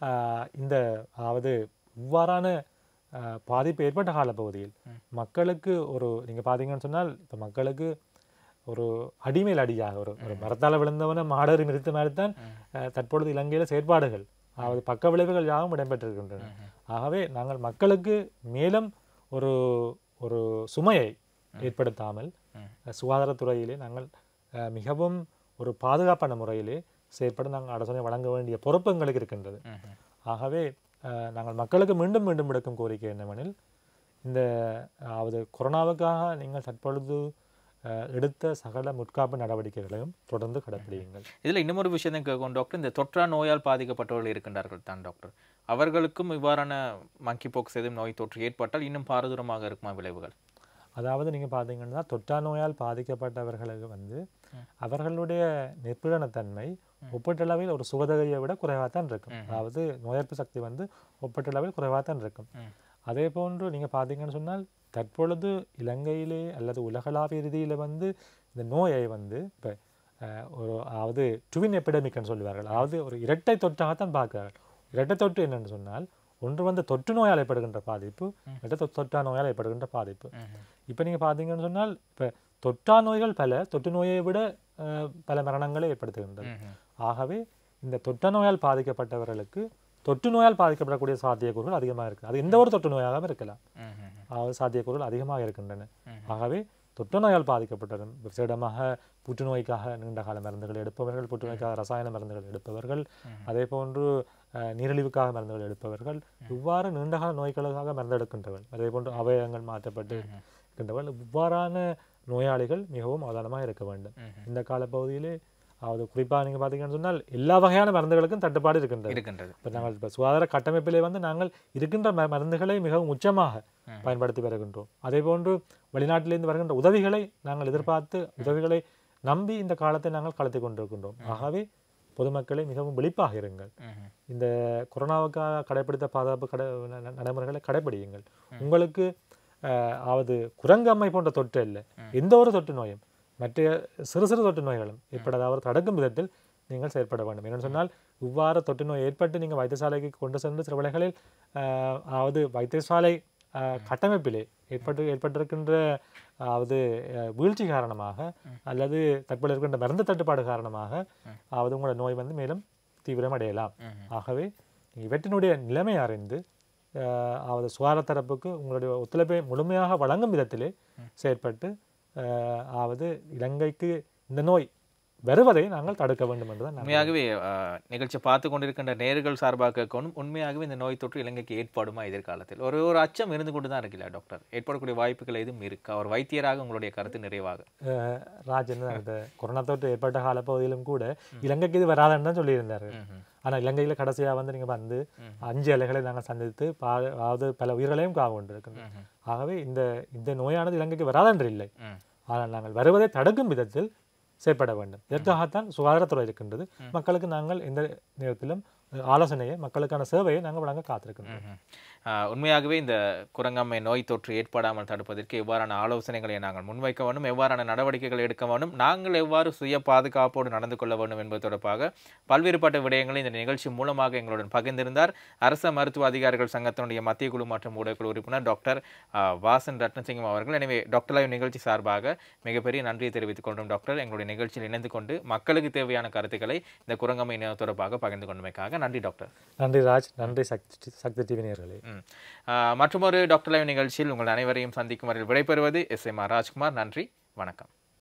B: இந்த அதாவது இவ்வாறான பாதிப்பு ஏற்பட்ட காலப்பகுதியில் மக்களுக்கு ஒரு நீங்கள் பார்த்தீங்கன்னு சொன்னால், இப்போ மக்களுக்கு ஒரு அடிமேல் அடியாக ஒரு ஒரு மரத்தால் விழுந்தவன மாடறி நிறுத்த மாதிரித்தான் தற்பொழுது இலங்கையில் செயற்பாடுகள், அதாவது பக்க விளைவுகள் யாவும் இடம்பெற்றிருக்கின்றன. ஆகவே நாங்கள் மக்களுக்கு மேலும் ஒரு ஒரு சுமையை ஏற்படுத்தாமல் சுகாதாரத்துறையிலே நாங்கள் மிகவும் ஒரு பாதுகாப்பான முறையிலே செயற்பட நாங்கள் ஆலோசனை வழங்க வேண்டிய பொறுப்பு எங்களுக்கு இருக்கின்றது. ஆகவே நாங்கள் மக்களுக்கு மீண்டும் மீண்டும் விடுக்கும் கோரிக்கை என்னவெனில், இந்த அதாவது கொரோனாவுக்காக நீங்கள் தற்பொழுது எடுத்த சகல முற்காப்பு நடவடிக்கைகளையும் தொடர்ந்து கடைப்பிடியுங்கள்.
A: இதில் இன்னொரு விஷயம் கேட்கும் டாக்டர், இந்த தொற்றா நோயால் பாதிக்கப்பட்டவர்கள் இருக்கின்றார்கள் தான் டாக்டர், அவர்களுக்கும் இவ்வாறான மங்கி பாக்ஸ் எதுவும் நோய் தொற்று ஏற்பட்டால் இன்னும் பாரதூரமாக இருக்குமா விளைவுகள்?
B: அதாவது நீங்கள் பார்த்தீங்கன்னா, தொற்றா நோயால் பாதிக்கப்பட்டவர்களுக்கு வந்து அவர்களுடைய நிற்புணத்தன்மை ஒப்பீட்டளவில் ஒரு சுகதகையை விட குறைவாகத்தான் இருக்கும். அதாவது நோய் எதிர்ப்பு சக்தி வந்து ஒப்பீட்டளவில் குறைவாகத்தான் இருக்கும். அதே போன்று நீங்கள் பார்த்தீங்கன்னு சொன்னால், தற்பொழுது இலங்கையிலே அல்லது உலகளாவிய ரீதியில் வந்து இந்த நோயை வந்து இப்போ ஒரு அதாவது ட்வின் எபிடமிக்னு சொல்லுவார்கள். அதாவது ஒரு இரட்டை தொற்றாகத்தான் பார்க்கிறார்கள். இரட்டை தொற்று என்னென்னு சொன்னால், ஒன்று வந்து தொற்று நோயால் ஏற்படுகின்ற பாதிப்பு, இரட்டை தொற்றா நோயால் ஏற்படுகின்ற பாதிப்பு. இப்போ நீங்கள் பார்த்தீங்கன்னு சொன்னால், இப்போ தொற்றா நோய்கள் பல தொற்று நோயை விட பல மரணங்களை ஏற்படுத்துகின்றது. ஆகவே இந்த தொற்றா நோயால் பாதிக்கப்பட்டவர்களுக்கு தொற்று நோயால் பாதிக்கப்படக்கூடிய சாத்தியக்கூறுகள் அதிகமாக இருக்குது. அது எந்த ஒரு தொற்று நோயாகவும் இருக்கலாம், அதாவது சாத்தியக்கூறுகள் அதிகமாக இருக்கின்றன. ஆகவே தொற்று நோயால் பாதிக்கப்பட்டதும் விசேடமாக புற்றுநோய்க்காக நீண்ட கால மருந்துகள் எடுப்பவர்கள், புற்றுநோய்க்காக ரசாயன மருந்துகள் எடுப்பவர்கள், அதே போன்று நீரிழிவுக்காக மருந்துகள் எடுப்பவர்கள், இவ்வாறு நீண்டகால நோய்களுக்காக மருந்து எடுக்கின்றவர்கள், அதே போன்று அவயங்கள் மாற்றப்பட்டு இருக்கின்றவர்கள், இவ்வாறான நோயாளிகள் மிகவும் அவதானமாக இருக்க வேண்டும். இந்த காலப்பகுதியிலே அதாவது குறிப்பாக நீங்கள் பார்த்தீங்கன்னு சொன்னால் எல்லா வகையான மருந்துகளுக்கும் தட்டுப்பாடு இருக்கின்றது. இப்போ நாங்கள் இப்போ சுகாதார கட்டமைப்பிலே வந்து நாங்கள் இருக்கின்ற ம மருந்துகளை மிகவும் உச்சமாக பயன்படுத்தி வருகின்றோம். அதே போன்று வெளிநாட்டிலிருந்து வருகின்ற உதவிகளை நாங்கள் எதிர்பார்த்து உதவிகளை நம்பி இந்த காலத்தை நாங்கள் கலத்தி கொண்டிருக்கின்றோம். ஆகவே பொதுமக்களை மிகவும் விழிப்பாக இருங்கள். இந்த கொரோனாவுக்காக கடைப்பிடித்த பாதுகாப்பு கடை நடைமுறைகளை கடைப்பிடியுங்கள். உங்களுக்கு அதாவது குரங்கம்மை போன்ற தொற்று இல்லை, எந்த ஒரு தொற்று நோயும் மற்ற சிறு சிறு தொற்று நோய்களும் ஏற்படாத தடுக்கும் விதத்தில் நீங்கள் செயற்பட வேண்டும். என்னென்னு சொன்னால், இவ்வாறு தொற்று நோய் ஏற்பட்டு நீங்கள் வைத்தியசாலைக்கு கொண்டு சென்று சில வேளைகளில் அதாவது வைத்தியசாலை கட்டமைப்பிலே ஏற்பட்டு ஏற்பட்டிருக்கின்ற அதாவது வீழ்ச்சி காரணமாக அல்லது தற்போது இருக்கின்ற மருந்து தட்டுப்பாடு காரணமாக அதாவது உங்களோட நோய் வந்து மேலும் தீவிரமடையலாம். ஆகவே இவற்றினுடைய நிலைமை அறிந்து அதாவது சுகாதார தரப்புக்கு உங்களுடைய ஒத்துழைப்பை முழுமையாக வழங்கும் விதத்திலே செயற்பட்டு அதாவது இலங்கைக்கு இந்த நோய் வருவதை நாங்கள் தடுக்க வேண்டும் என்றுதான்.
A: உண்மையாகவே நிகழ்ச்சி பார்த்து கொண்டிருக்கின்ற நேர்கள் சார்பாக கேட்கணும், உண்மையாகவே இந்த நோய் தொற்று இலங்கைக்கு ஏற்படுமா எதிர்காலத்தில்? ஒரு ஒரு அச்சம் இருந்து கொண்டு தான் இருக்குல்ல டாக்டர், ஏற்படக்கூடிய வாய்ப்புகள் எதுவும் இருக்கா? ஒரு வைத்தியராக உங்களுடைய கருத்து நிறைவாக.
B: ராஜன், அந்த கொரோனா தொற்று ஏற்பட்ட காலப்பகுதியிலும் கூட இலங்கைக்கு இது வராதுன்னு தான் சொல்லியிருந்தாரு. ஆனால் இலங்கையில் கடைசியாக வந்து நீங்கள் வந்து அஞ்சு அலைகளை நாங்கள் சந்தித்து அதாவது பல உயிர்களையும் காவு கொண்டிருக்கிறோம். ஆகவே இந்த இந்த நோயானது இலங்கைக்கு வராதென்று இல்லை, ஆனால் நாங்கள் வருவதை தடுக்கும் விதத்தில் செயற்பட வேண்டும். இதற்காகத்தான் சுகாதாரத்துறை இருக்கின்றது. மக்களுக்கு நாங்கள் எந்த நேரத்திலும் ஆலோசனையை, மக்களுக்கான சேவையை நாங்கள் வழங்க காத்திருக்கின்றோம்.
A: உண்மையாகவே இந்த குரங்கம்மை நோய் தொற்று ஏற்படாமல் தடுப்பதற்கு எவ்வாறான ஆலோசனைகளை நாங்கள் முன்வைக்க வேண்டும், எவ்வாறான நடவடிக்கைகள் எடுக்க வேண்டும், நாங்கள் எவ்வாறு சுய பாதுகாப்போடு நடந்து கொள்ள வேண்டும் என்பது தொடர்பாக பல்வேறுபட்ட விடயங்களை இந்த நிகழ்ச்சி மூலமாக எங்களுடன் பகிர்ந்திருந்தார் அரச மருத்துவ அதிகாரிகள் சங்கத்தினுடைய மத்திய குழு மற்றும் ஊடகக்குழு உறுப்பினர் டாக்டர் வாசன் ரத்னசிங்கம் அவர்கள். எனவே டாக்டர் லைவ் நிகழ்ச்சி சார்பாக மிகப்பெரிய நன்றியை தெரிவித்துக் கொண்டோம் டாக்டர். எங்களுடைய நிகழ்ச்சியில் இணைந்து கொண்டு மக்களுக்கு தேவையான கருத்துக்களை இந்த குரங்கம்மை நோய் தொடர்பாக பகிர்ந்து கொண்டமைக்காக நன்றி டாக்டர்.
B: நன்றி ராஜ், நன்றி சக்தி சக்தி டிவி நேயர்களே.
A: மற்றொரு டாக்டர் லைவ் நிகழ்ச்சியில் உங்கள் அனைவரையும் சந்திக்கும் வரையில் விடைபெறுவது எஸ் எம் ஆர் ராஜ்குமார். நன்றி, வணக்கம்.